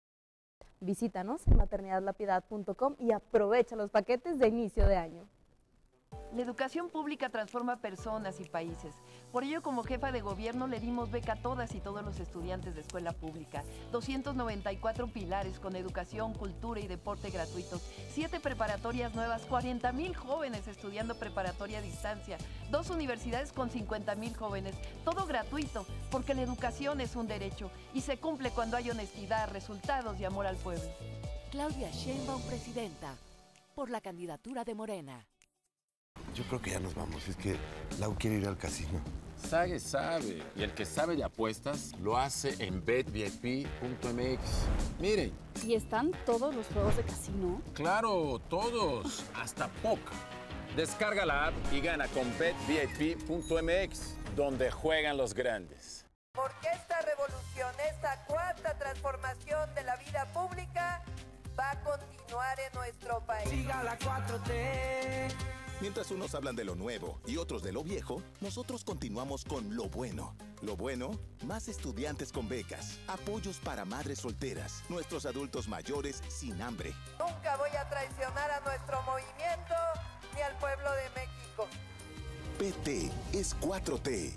Visítanos en maternidad la piedad punto com y aprovecha los paquetes de inicio de año. La educación pública transforma personas y países. Por ello, como jefa de gobierno, le dimos beca a todas y todos los estudiantes de escuela pública. doscientos noventa y cuatro pilares con educación, cultura y deporte gratuitos. Siete preparatorias nuevas, cuarenta mil jóvenes estudiando preparatoria a distancia. Dos universidades con cincuenta mil jóvenes. Todo gratuito, porque la educación es un derecho y se cumple cuando hay honestidad, resultados y amor al pueblo. Claudia Sheinbaum, presidenta, por la candidatura de Morena. Yo creo que ya nos vamos, es que Lau quiere ir al casino. Sabe, sabe. Y el que sabe de apuestas lo hace en bet v i p punto m x. Miren. ¿Y están todos los juegos de casino? Claro, todos. Hasta póker. Descarga la app y gana con bet v i p punto m x, donde juegan los grandes. Porque esta revolución, esta cuarta transformación de la vida pública va a continuar en nuestro país. Siga la cuatro T. Mientras unos hablan de lo nuevo y otros de lo viejo, nosotros continuamos con lo bueno. Lo bueno, más estudiantes con becas, apoyos para madres solteras, nuestros adultos mayores sin hambre. Nunca voy a traicionar a nuestro movimiento ni al pueblo de México. P T es cuatro T.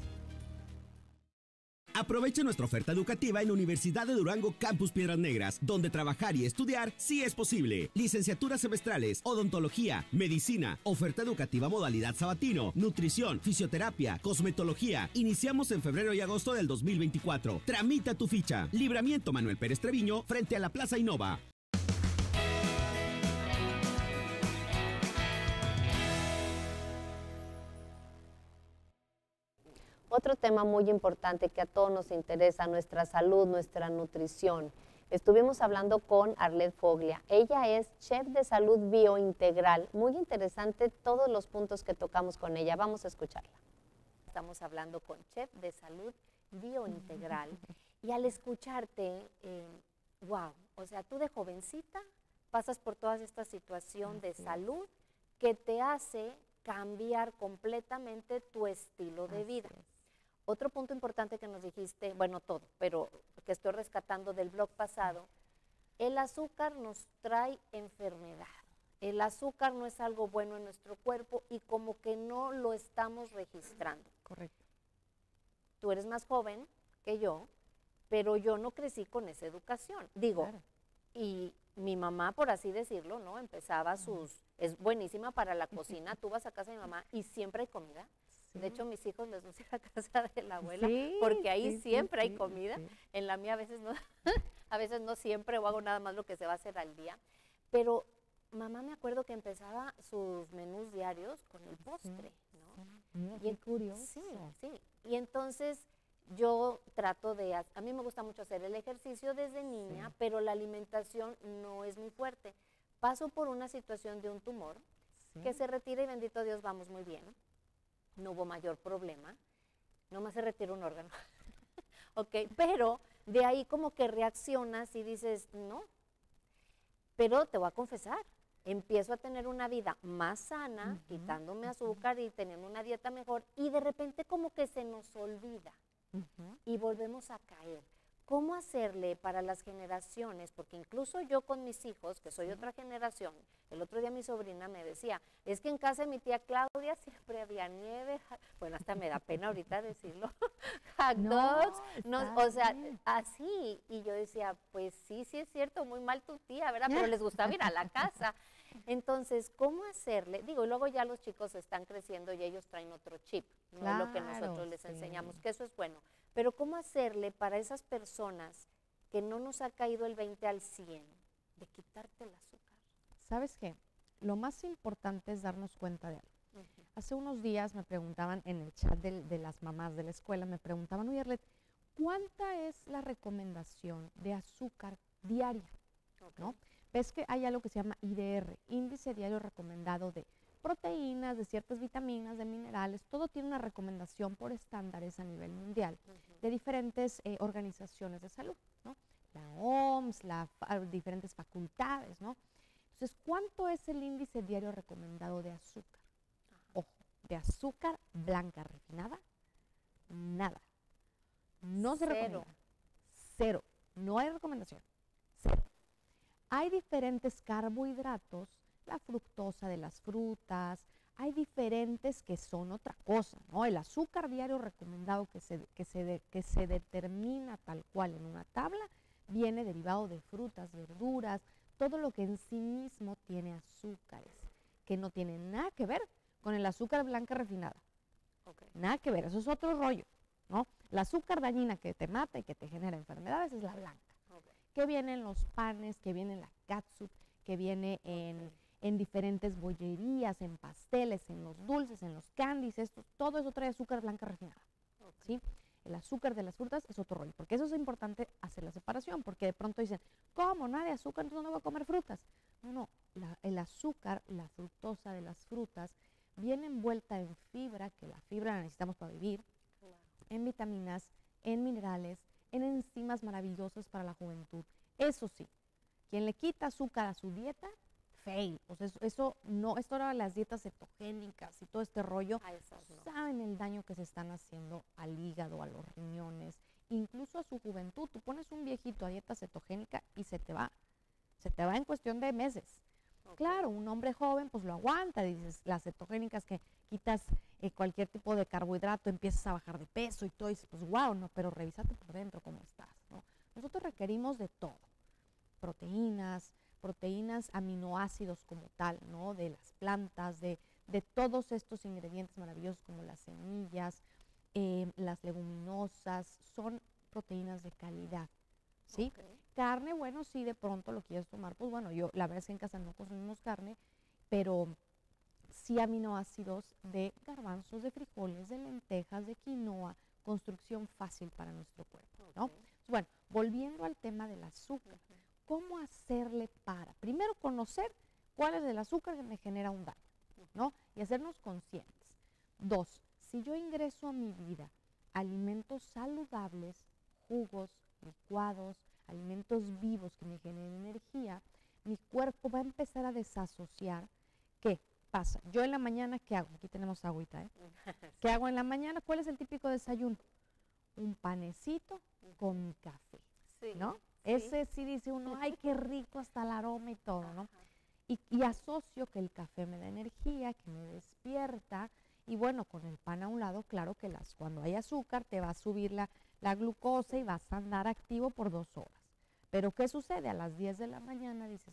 Aprovecha nuestra oferta educativa en la Universidad de Durango Campus Piedras Negras, donde trabajar y estudiar sí es posible. Licenciaturas semestrales, odontología, medicina, oferta educativa modalidad sabatino, nutrición, fisioterapia, cosmetología. Iniciamos en febrero y agosto del dos mil veinticuatro. Tramita tu ficha. Libramiento Manuel Pérez Treviño, frente a la Plaza Innova. Otro tema muy importante que a todos nos interesa, nuestra salud, nuestra nutrición. Estuvimos hablando con Arlet Foglia. Ella es chef de salud biointegral. Muy interesante todos los puntos que tocamos con ella. Vamos a escucharla. Estamos hablando con chef de salud biointegral. Y al escucharte, eh, wow, o sea, tú de jovencita pasas por toda esta situación de salud que te hace cambiar completamente tu estilo de vida. Otro punto importante que nos dijiste, bueno, todo, pero que estoy rescatando del blog pasado, el azúcar nos trae enfermedad. el azúcar no es algo bueno en nuestro cuerpo y como que no lo estamos registrando. Correcto. Tú eres más joven que yo, pero yo no crecí con esa educación. Digo, claro. Y mi mamá, por así decirlo, ¿no? Empezaba sus, es buenísima para la cocina, tú vas a casa de mi mamá y siempre hay comida. Sí. De hecho, mis hijos les gusta ir a casa de la abuela, sí, porque ahí sí, siempre sí, hay comida. Sí. En la mía a veces no, a veces no siempre, o hago nada más lo que se va a hacer al día. Pero mamá me acuerdo que empezaba sus menús diarios con el postre, ¿no? Mira, qué curioso. Sí, sí. Y entonces yo trato de, a mí me gusta mucho hacer el ejercicio desde niña, sí. pero la alimentación no es muy fuerte. Paso por una situación de un tumor sí. que se retira y bendito Dios vamos muy bien. No hubo mayor problema, nomás se retiró un órgano. Ok, pero de ahí como que reaccionas y dices, no, pero te voy a confesar, empiezo a tener una vida más sana, uh-huh, quitándome azúcar y teniendo una dieta mejor, y de repente como que se nos olvida uh-huh. y volvemos a caer. ¿Cómo hacerle para las generaciones? Porque incluso yo con mis hijos, que soy sí. otra generación, el otro día mi sobrina me decía, es que en casa de mi tía Claudia siempre había nieve, bueno, hasta me da pena ahorita decirlo, hot dogs, no, no, o sea, bien. Así, y yo decía, pues sí, sí es cierto, muy mal tu tía, ¿verdad? Pero les gustaba ir a la casa. Entonces, ¿cómo hacerle? Digo, y luego ya los chicos están creciendo y ellos traen otro chip, no claro, es lo que nosotros les sí. enseñamos, que eso es bueno. Pero ¿cómo hacerle para esas personas que no nos ha caído el veinte al cien de quitarte el azúcar? ¿Sabes qué? Lo más importante es darnos cuenta de algo. Uh-huh. Hace unos días me preguntaban en el chat de, de las mamás de la escuela, me preguntaban, oye Arlet, ¿cuánta es la recomendación de azúcar diaria? Okay. ¿No? Ves que hay algo que se llama I D R, índice diario recomendado de proteínas, de ciertas vitaminas, de minerales, todo tiene una recomendación por estándares a nivel mundial uh-huh. de diferentes eh, organizaciones de salud, ¿no? La O M S, las diferentes facultades, ¿no? Entonces, ¿cuánto es el índice diario recomendado de azúcar? Uh-huh. Ojo, de azúcar blanca refinada, nada. No se Cero. recomienda. Cero. No hay recomendación. Cero. Hay diferentes carbohidratos, la fructosa de las frutas, hay diferentes que son otra cosa, ¿no? El azúcar diario recomendado que se, que se, de, que se determina tal cual en una tabla, viene derivado de frutas, verduras, todo lo que en sí mismo tiene azúcares, que no tiene nada que ver con el azúcar blanca refinada. Okay. Nada que ver, eso es otro rollo, ¿no? La azúcar dañina que te mata y que te genera enfermedades es la blanca, okay. que viene en los panes, que viene en la catsup, que viene en... Okay. en diferentes bollerías, en pasteles, en los dulces, en los candies, esto, todo eso trae azúcar blanca refinada, okay. ¿sí? El azúcar de las frutas es otro rollo, porque eso es importante hacer la separación, porque de pronto dicen, ¿cómo? Nada de azúcar, entonces no voy a comer frutas. No, no, la, el azúcar, la fructosa de las frutas, viene envuelta en fibra, que la fibra la necesitamos para vivir, claro. en vitaminas, en minerales, en enzimas maravillosas para la juventud. Eso sí, quien le quita azúcar a su dieta, fail. O sea, eso, eso no, esto era las dietas cetogénicas y todo este rollo, ah, esas no. saben el daño que se están haciendo al hígado, a los riñones, incluso a su juventud. Tú pones un viejito a dieta cetogénica y se te va, se te va en cuestión de meses. Okay. Claro, un hombre joven pues lo aguanta, dices, las cetogénicas que quitas eh, cualquier tipo de carbohidrato, empiezas a bajar de peso y todo, y dices, pues wow, no, pero revísate por dentro cómo estás, ¿no? Nosotros requerimos de todo, proteínas, proteínas, aminoácidos como tal, ¿no? De las plantas, de, de todos estos ingredientes maravillosos como las semillas, eh, las leguminosas, son proteínas de calidad, ¿sí? Okay. Carne, bueno, si de pronto lo quieres tomar, pues bueno, yo la verdad es que en casa no consumimos carne, pero sí aminoácidos de garbanzos, de frijoles, de lentejas, de quinoa, construcción fácil para nuestro cuerpo, ¿no? Okay. Bueno, volviendo al tema del azúcar, okay. ¿Cómo hacerle para? Primero, conocer cuál es el azúcar que me genera un daño, ¿no? Y hacernos conscientes. Dos, si yo ingreso a mi vida alimentos saludables, jugos, licuados, alimentos vivos que me generen energía, mi cuerpo va a empezar a desasociar. ¿Qué pasa? Yo en la mañana, ¿qué hago? Aquí tenemos agüita, ¿eh? ¿Qué hago en la mañana? ¿Cuál es el típico desayuno? Un panecito con mi café, sí, ¿no? Sí. Ese sí dice uno, ay, qué rico hasta el aroma y todo, ¿no? Ajá. Y, y asocio que el café me da energía, que me despierta, y bueno, con el pan a un lado, claro que las, cuando hay azúcar te va a subir la, la glucosa y vas a andar activo por dos horas. Pero ¿qué sucede? A las diez de la mañana dices,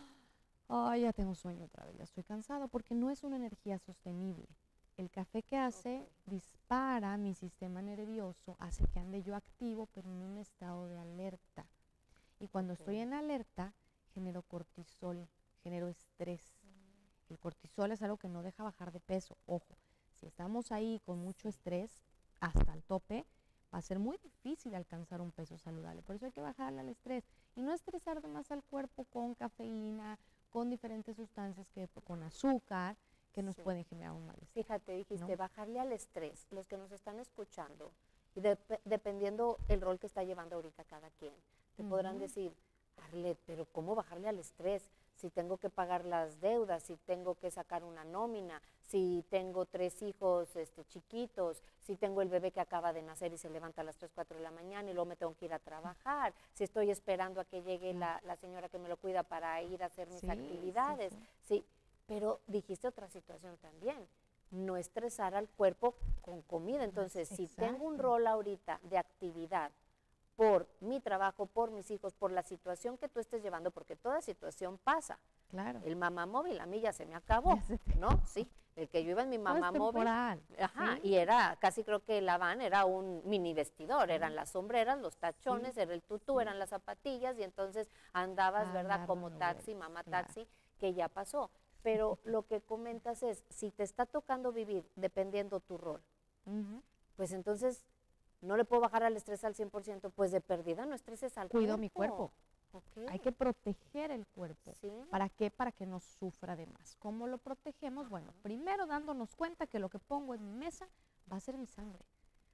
ay, ya tengo sueño otra vez, ya estoy cansado, porque no es una energía sostenible. El café que hace okay. dispara mi sistema nervioso, hace que ande yo activo, pero en un estado de alerta. Y cuando okay. estoy en alerta, genero cortisol, genero estrés. Mm. El cortisol es algo que no deja bajar de peso. Ojo, si estamos ahí con mucho estrés, hasta el tope, va a ser muy difícil alcanzar un peso saludable. Por eso hay que bajarle al estrés y no estresar de más al cuerpo con cafeína, con diferentes sustancias, que con azúcar, que nos sí. pueden generar un malestar. Fíjate, dijiste, ¿no? bajarle al estrés. Los que nos están escuchando, y de, dependiendo el rol que está llevando ahorita cada quien, te uh-huh. podrán decir, Arlet, pero ¿cómo bajarle al estrés? Si tengo que pagar las deudas, si tengo que sacar una nómina, si tengo tres hijos este, chiquitos, si tengo el bebé que acaba de nacer y se levanta a las tres, cuatro de la mañana y luego me tengo que ir a trabajar, si estoy esperando a que llegue la, la señora que me lo cuida para ir a hacer mis sí, actividades. Sí, sí. sí, pero dijiste otra situación también, no estresar al cuerpo con comida. Entonces, Exacto. si tengo un rol ahorita de actividad, por mi trabajo, por mis hijos, por la situación que tú estés llevando, porque toda situación pasa. Claro. El mamá móvil, a mí ya se me acabó, ¿no? Sí, el que yo iba en mi mamá no, móvil. Ajá, ¿sí? Y era, casi creo que la van era un mini vestidor, eran las sombreras, los tachones, sí. era el tutú, sí. eran las zapatillas, y entonces andabas, ah, ¿verdad? Como taxi, mamá claro. taxi, que ya pasó. Pero lo que comentas es, si te está tocando vivir dependiendo tu rol, uh-huh. pues entonces no le puedo bajar al estrés al cien por ciento, pues de pérdida no estreses al Cuido cuerpo. mi cuerpo. Okay. Hay que proteger el cuerpo. ¿Sí? ¿Para qué? Para que no sufra de más. ¿Cómo lo protegemos? Bueno, primero dándonos cuenta que lo que pongo en mi mesa va a ser mi sangre.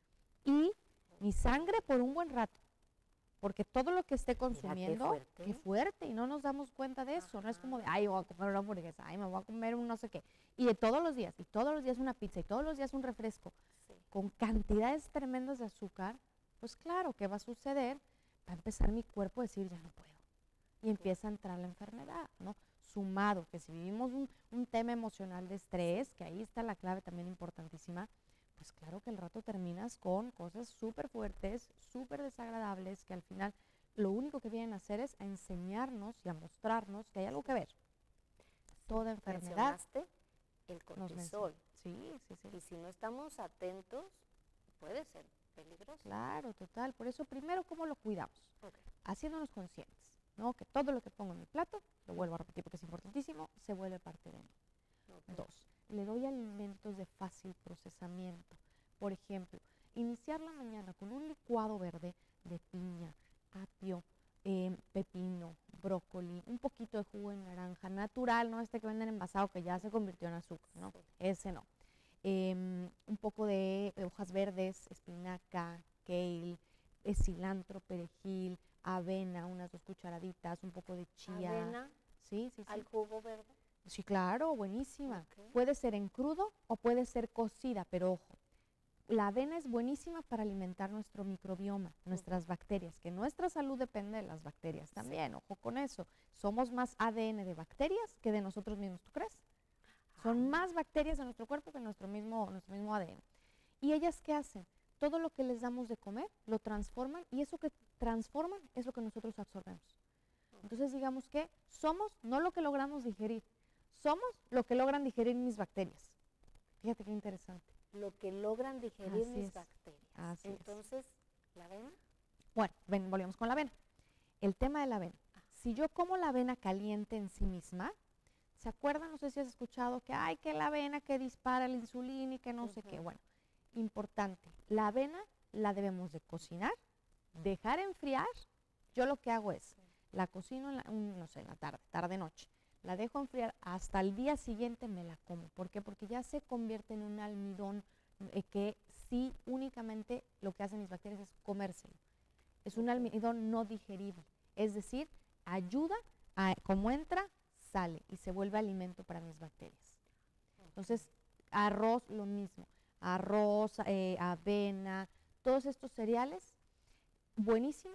Y mi sangre por un buen rato. Porque todo lo que esté consumiendo, Mira, qué, fuerte. qué fuerte, y no nos damos cuenta de eso. Ajá. No es como de, ay, voy a comer una hamburguesa, ay, me voy a comer un no sé qué. Y de todos los días, y todos los días una pizza, y todos los días un refresco, sí. con cantidades tremendas de azúcar, pues claro, ¿qué va a suceder? Va a empezar mi cuerpo a decir, ya no puedo. Y empieza a entrar la enfermedad, ¿no? Sumado, que si vivimos un, un tema emocional de estrés, que ahí está la clave también importantísima, pues claro que al rato terminas con cosas súper fuertes, súper desagradables, que al final lo único que vienen a hacer es a enseñarnos y a mostrarnos que hay algo que ver. Toda enfermedad. Mencionaste el cortisol. Sí, sí, sí. Y si no estamos atentos, puede ser peligroso. Claro, total. Por eso primero, ¿cómo lo cuidamos? Okay. Haciéndonos conscientes, ¿no? Que todo lo que pongo en mi plato, lo vuelvo a repetir porque es importantísimo, se vuelve parte de mí. Okay. Dos, le doy alimentos de fácil procesamiento. Por ejemplo, iniciar la mañana con un licuado verde de piña, apio, eh, pepino, brócoli, un poquito de jugo de naranja, natural, no este que venden envasado que ya se convirtió en azúcar, ¿no? Sí. Ese no. Eh, un poco de hojas verdes, espinaca, kale, eh, cilantro, perejil, avena, unas dos cucharaditas, un poco de chía. ¿Avena? Sí, sí, sí. ¿Al jugo verde? Sí, claro, buenísima. Okay. Puede ser en crudo o puede ser cocida, pero ojo, la avena es buenísima para alimentar nuestro microbioma, nuestras uh-huh. bacterias, que nuestra salud depende de las bacterias también, sí. ojo con eso. Somos más A D N de bacterias que de nosotros mismos, ¿tú crees? Son más bacterias en nuestro cuerpo que nuestro mismo, nuestro mismo A D N. ¿Y ellas qué hacen? Todo lo que les damos de comer lo transforman y eso que transforman es lo que nosotros absorbemos. Entonces digamos que somos no lo que logramos digerir, somos lo que logran digerir mis bacterias. Fíjate qué interesante. Lo que logran digerir Así mis es. bacterias. Así Entonces, es. ¿la avena? Bueno, ven, volvemos con la avena. El tema de la avena. Si yo como la avena caliente en sí misma, ¿se acuerdan? No sé si has escuchado que hay que la avena que dispara la insulina y que no uh-huh. sé qué. Bueno, importante. La avena la debemos de cocinar, dejar enfriar. Yo lo que hago es, la cocino, en la, un, no sé, en la tarde, tarde-noche. La dejo enfriar, hasta el día siguiente me la como. ¿Por qué? Porque ya se convierte en un almidón eh, que sí únicamente lo que hacen mis bacterias es comérselo. Es un almidón no digerible. Es decir, ayuda a, como entra, sale y se vuelve alimento para mis bacterias. Entonces, arroz, lo mismo. Arroz, eh, avena, todos estos cereales buenísimos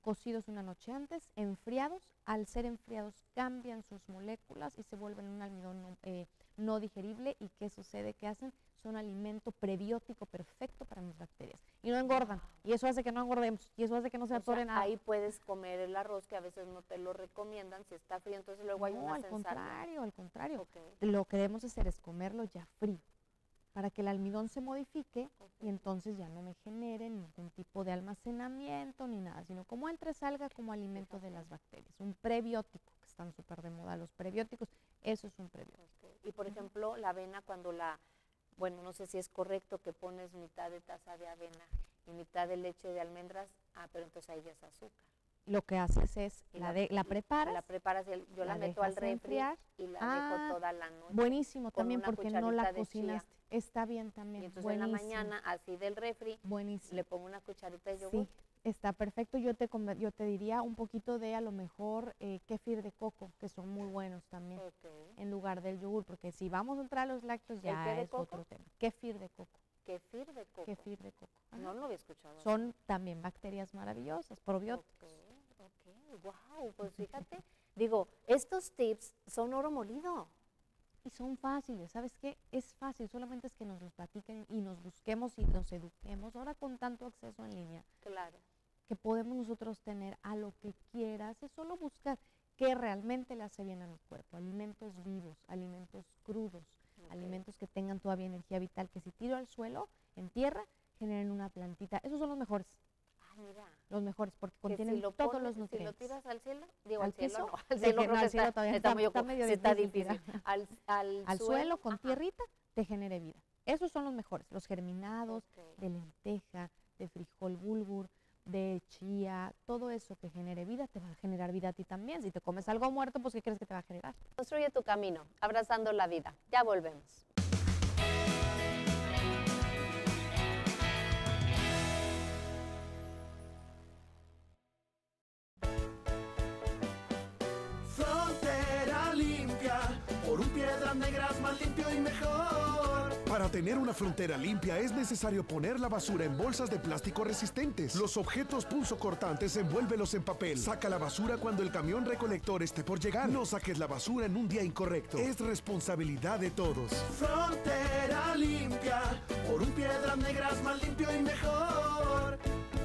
cocidos una noche antes, enfriados. Al ser enfriados cambian sus moléculas y se vuelven un almidón no, eh, no digerible. ¿Y qué sucede? ¿Qué hacen? Son alimento prebiótico perfecto para mis bacterias. Y no engordan. Y eso hace que no engordemos. Y eso hace que no se atore nada. Ahí puedes comer el arroz, que a veces no te lo recomiendan si está frío, entonces luego hay No, unas al ensaladas. contrario, al contrario. Okay. Lo que debemos hacer es comerlo ya frío, para que el almidón se modifique y entonces ya no me genere ningún tipo de almacenamiento ni nada, sino como entre salga como alimento de las bacterias. Un prebiótico, que están súper de moda los prebióticos, eso es un prebiótico. Okay. Y por ejemplo, la avena cuando la, bueno, no sé si es correcto que pones mitad de taza de avena y mitad de leche de almendras, ah, pero entonces ahí ya es azúcar. Lo que haces es, Y la, de, la preparas. La preparas, y el- yo la, la meto al dejas refri enfriar. y la Ah, dejo toda la noche. Buenísimo con también una porque no la cucharita de chía. cocinaste. Está bien también. Y entonces en la buenísimo. mañana, así del refri, Buenísimo. le pongo una cucharita de yogur. Sí, está perfecto. Yo te, conve- yo te diría un poquito de a lo mejor eh, kéfir de coco, que son muy buenos también, en lugar del yogur, porque si vamos a entrar a los lácteos ¿El ya qué de es coco? otro tema. Kéfir de coco. Kefir de coco. Kefir de coco. Ajá. No lo había escuchado. Son también bacterias maravillosas, probióticos. Ok, wow, pues fíjate. Digo, estos tips son oro molido. Y son fáciles, ¿sabes qué? Es fácil, solamente es que nos los platiquen y nos busquemos y nos eduquemos. Ahora con tanto acceso en línea, Claro. que podemos nosotros tener a lo que quieras, es solo buscar qué realmente le hace bien a mi cuerpo. Alimentos vivos, alimentos crudos, alimentos que tengan todavía energía vital, que si tiro al suelo, en tierra, generen una plantita. Esos son los mejores. Ah, mira. Los mejores, porque Que contienen si lo todos pones- los Si nutrientes. lo tiras al cielo, digo ¿Al al, cielo piso? no, al De cielo, que creo no, que al cielo está, todavía está está- muy está ocu- medio sí está difícil, difícil. mira. Al, al, Al suelo, suelo con ajá. tierrita te genere vida. Esos son los mejores, los germinados, de lenteja, de frijol bulgur, de chía, todo eso que genere vida te va a generar vida a ti también. Si te comes algo muerto, pues ¿qué crees que te va a generar? Construye tu camino, abrazando la vida. Ya volvemos. Frontera limpia, por un Piedras Negras más limpio y mejor. Para tener una frontera limpia es necesario poner la basura en bolsas de plástico resistentes. Los objetos punzocortantes envuélvelos en papel. Saca la basura cuando el camión recolector esté por llegar. No saques la basura en un día incorrecto. Es responsabilidad de todos. Frontera limpia, por un Piedras Negras más limpio y mejor.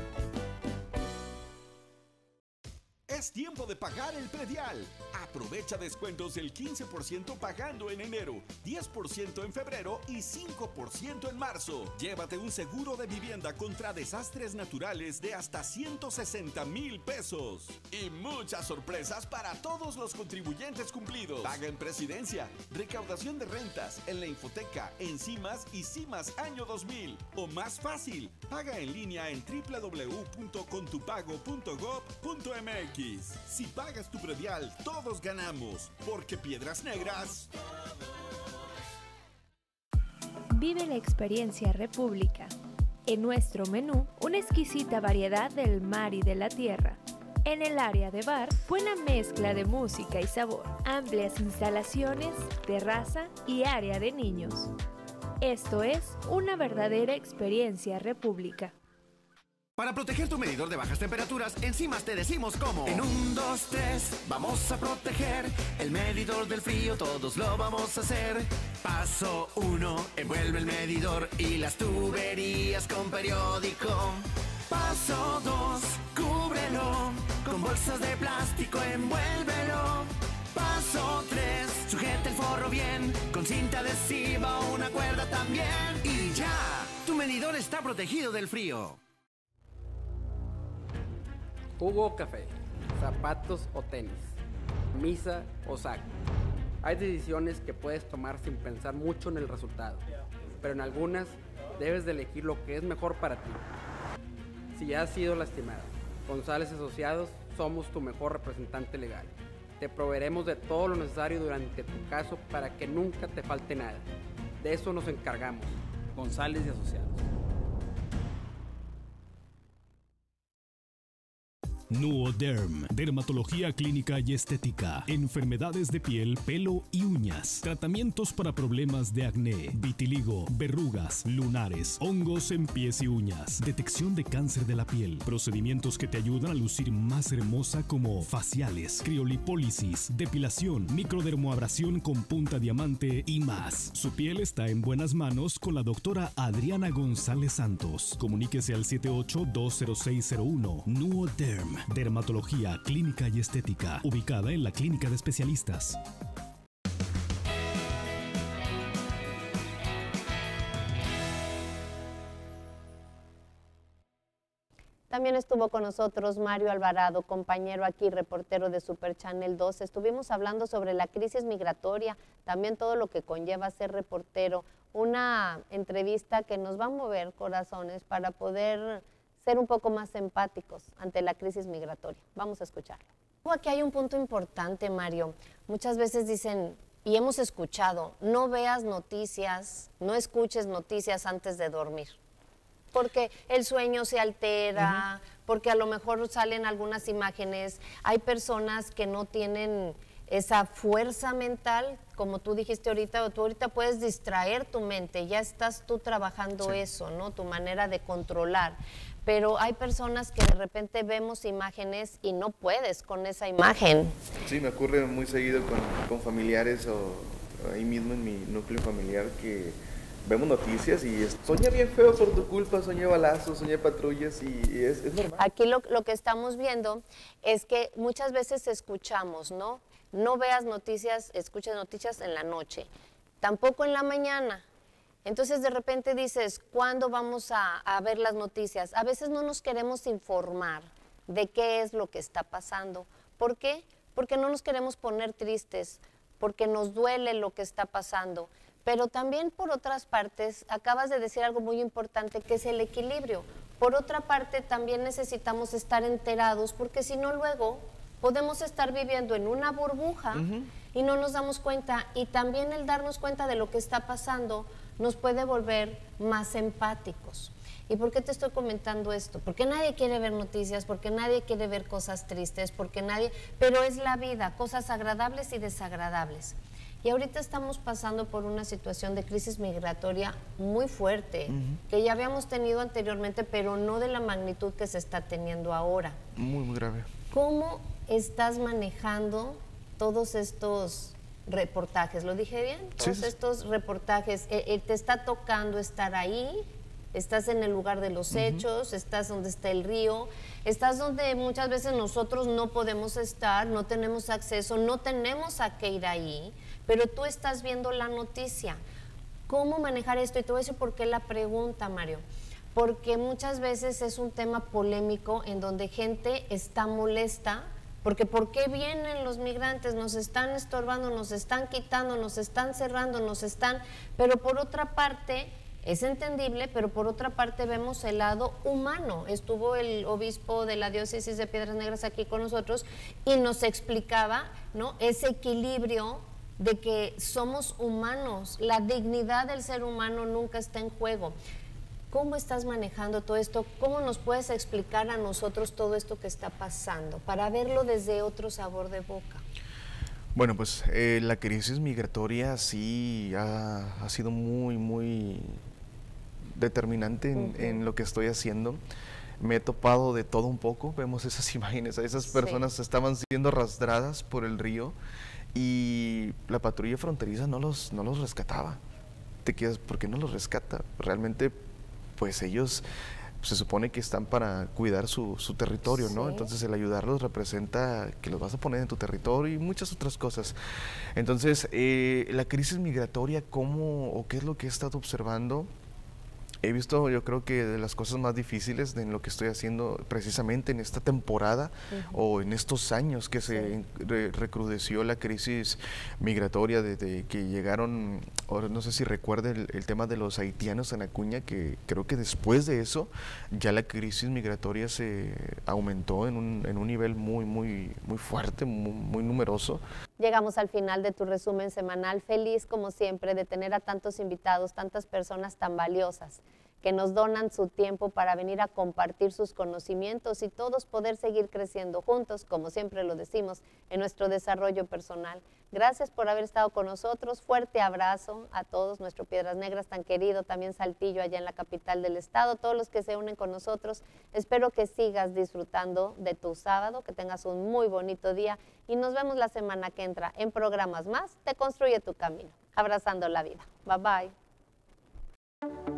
Es tiempo de pagar el predial. Aprovecha descuentos del quince por ciento pagando en enero, diez por ciento en febrero y cinco por ciento en marzo. Llévate un seguro de vivienda contra desastres naturales de hasta ciento sesenta mil pesos. Y muchas sorpresas para todos los contribuyentes cumplidos. Paga en Presidencia, recaudación de rentas, en la Infoteca, en CIMAS y CIMAS Año dos mil. O más fácil, paga en línea en w w w punto contupago punto gob punto m x. Si pagas tu predial, todos ganamos, porque Piedras Negras... Vive la experiencia República. En nuestro menú, una exquisita variedad del mar y de la tierra. En el área de bar, buena mezcla de música y sabor. Amplias instalaciones, terraza y área de niños. Esto es una verdadera experiencia República. Para proteger tu medidor de bajas temperaturas, en CIMAS te decimos cómo. En un, dos, tres, vamos a proteger el medidor del frío, todos lo vamos a hacer. Paso uno, envuelve el medidor y las tuberías con periódico. Paso dos, cúbrelo con bolsas de plástico, envuélvelo. Paso tres, sujeta el forro bien con cinta adhesiva o una cuerda también. Y ya, tu medidor está protegido del frío. Jugo o café, zapatos o tenis, misa o saco. Hay decisiones que puedes tomar sin pensar mucho en el resultado, pero en algunas debes de elegir lo que es mejor para ti. Si ya has sido lastimado, González Asociados somos tu mejor representante legal. Te proveeremos de todo lo necesario durante tu caso para que nunca te falte nada. De eso nos encargamos. González y Asociados. Nuoderm, dermatología clínica y estética, enfermedades de piel, pelo y uñas, tratamientos para problemas de acné, vitiligo, verrugas, lunares, hongos en pies y uñas, detección de cáncer de la piel, procedimientos que te ayudan a lucir más hermosa como faciales, criolipólisis, depilación, microdermoabrasión con punta diamante y más. Su piel está en buenas manos con la doctora Adriana González Santos. Comuníquese al siete ocho dos cero seis cero uno. Nuoderm, dermatología clínica y estética, ubicada en la Clínica de Especialistas. También estuvo con nosotros Mario Alvarado, compañero aquí, reportero de Super Channel dos. Estuvimos hablando sobre la crisis migratoria, también todo lo que conlleva ser reportero. Una entrevista que nos va a mover corazones para poder ser un poco más empáticos ante la crisis migratoria. Vamos a escucharlo. Aquí hay un punto importante, Mario. Muchas veces dicen, y hemos escuchado, no veas noticias, no escuches noticias antes de dormir. Porque el sueño se altera, uh-huh. porque a lo mejor salen algunas imágenes. Hay personas que no tienen esa fuerza mental, como tú dijiste ahorita, o tú ahorita puedes distraer tu mente, ya estás tú trabajando sí. eso, ¿no? Tu manera de controlar. Pero hay personas que de repente vemos imágenes y no puedes con esa imagen. Sí, me ocurre muy seguido con, con familiares o ahí mismo en mi núcleo familiar que vemos noticias y es, soñé bien feo por tu culpa, soñé balazos, soñé patrullas y, y es, es normal. Aquí lo, lo que estamos viendo es que muchas veces escuchamos, ¿no? No veas noticias, escuches noticias en la noche, tampoco en la mañana. Entonces de repente dices, ¿cuándo vamos a, a ver las noticias? A veces no nos queremos informar de qué es lo que está pasando. ¿Por qué? Porque no nos queremos poner tristes, porque nos duele lo que está pasando. Pero también por otras partes, acabas de decir algo muy importante, que es el equilibrio. Por otra parte, también necesitamos estar enterados, porque si no luego podemos estar viviendo en una burbuja uh-huh. y no nos damos cuenta. Y también el darnos cuenta de lo que está pasando nos puede volver más empáticos. ¿Y por qué te estoy comentando esto? Porque nadie quiere ver noticias, porque nadie quiere ver cosas tristes, porque nadie... Pero es la vida, cosas agradables y desagradables. Y ahorita estamos pasando por una situación de crisis migratoria muy fuerte, uh-huh. que ya habíamos tenido anteriormente, pero no de la magnitud que se está teniendo ahora. Muy, muy grave. ¿Cómo estás manejando todos estos reportajes? ¿Lo dije bien? Todos sí, estos sí. reportajes. Eh, eh, ¿Te está tocando estar ahí? ¿Estás en el lugar de los uh-huh. hechos? ¿Estás donde está el río? ¿Estás donde muchas veces nosotros no podemos estar, no tenemos acceso, no tenemos a qué ir ahí? Pero tú estás viendo la noticia. ¿Cómo manejar esto? Y te voy a decir por qué la pregunta, Mario. Porque muchas veces es un tema polémico en donde gente está molesta, porque ¿por qué vienen los migrantes? Nos están estorbando, nos están quitando, nos están cerrando, nos están... Pero por otra parte, es entendible, pero por otra parte vemos el lado humano. Estuvo el obispo de la diócesis de Piedras Negras aquí con nosotros y nos explicaba, ¿no?, ese equilibrio de que somos humanos, la dignidad del ser humano nunca está en juego. ¿Cómo estás manejando todo esto? ¿Cómo nos puedes explicar a nosotros todo esto que está pasando para verlo desde otro sabor de boca? Bueno, pues eh, la crisis migratoria sí ha, ha sido muy, muy determinante en, uh-huh. en lo que estoy haciendo. Me he topado de todo un poco, vemos esas imágenes, esas personas sí. estaban siendo arrastradas por el río y la patrulla fronteriza no los, no los rescataba. Te quedas, ¿por qué no los rescata? Realmente, pues ellos se supone que están para cuidar su, su territorio, sí. ¿no? Entonces el ayudarlos representa que los vas a poner en tu territorio y muchas otras cosas. Entonces, eh, la crisis migratoria, ¿cómo o qué es lo que he estado observando? He visto, yo creo que de las cosas más difíciles de lo que estoy haciendo precisamente en esta temporada uh-huh. o en estos años que se sí. re recrudeció la crisis migratoria desde que llegaron, ahora no sé si recuerda el, el tema de los haitianos en Acuña, que creo que después de eso ya la crisis migratoria se aumentó en un, en un nivel muy, muy, muy fuerte, muy, muy numeroso. Llegamos al final de tu resumen semanal, feliz como siempre de tener a tantos invitados, tantas personas tan valiosas que nos donan su tiempo para venir a compartir sus conocimientos y todos poder seguir creciendo juntos, como siempre lo decimos, en nuestro desarrollo personal. Gracias por haber estado con nosotros. Fuerte abrazo a todos, nuestro Piedras Negras tan querido, también Saltillo allá en la capital del estado, todos los que se unen con nosotros. Espero que sigas disfrutando de tu sábado, que tengas un muy bonito día y nos vemos la semana que entra en programas más. Te construye tu camino, abrazando la vida. Bye bye.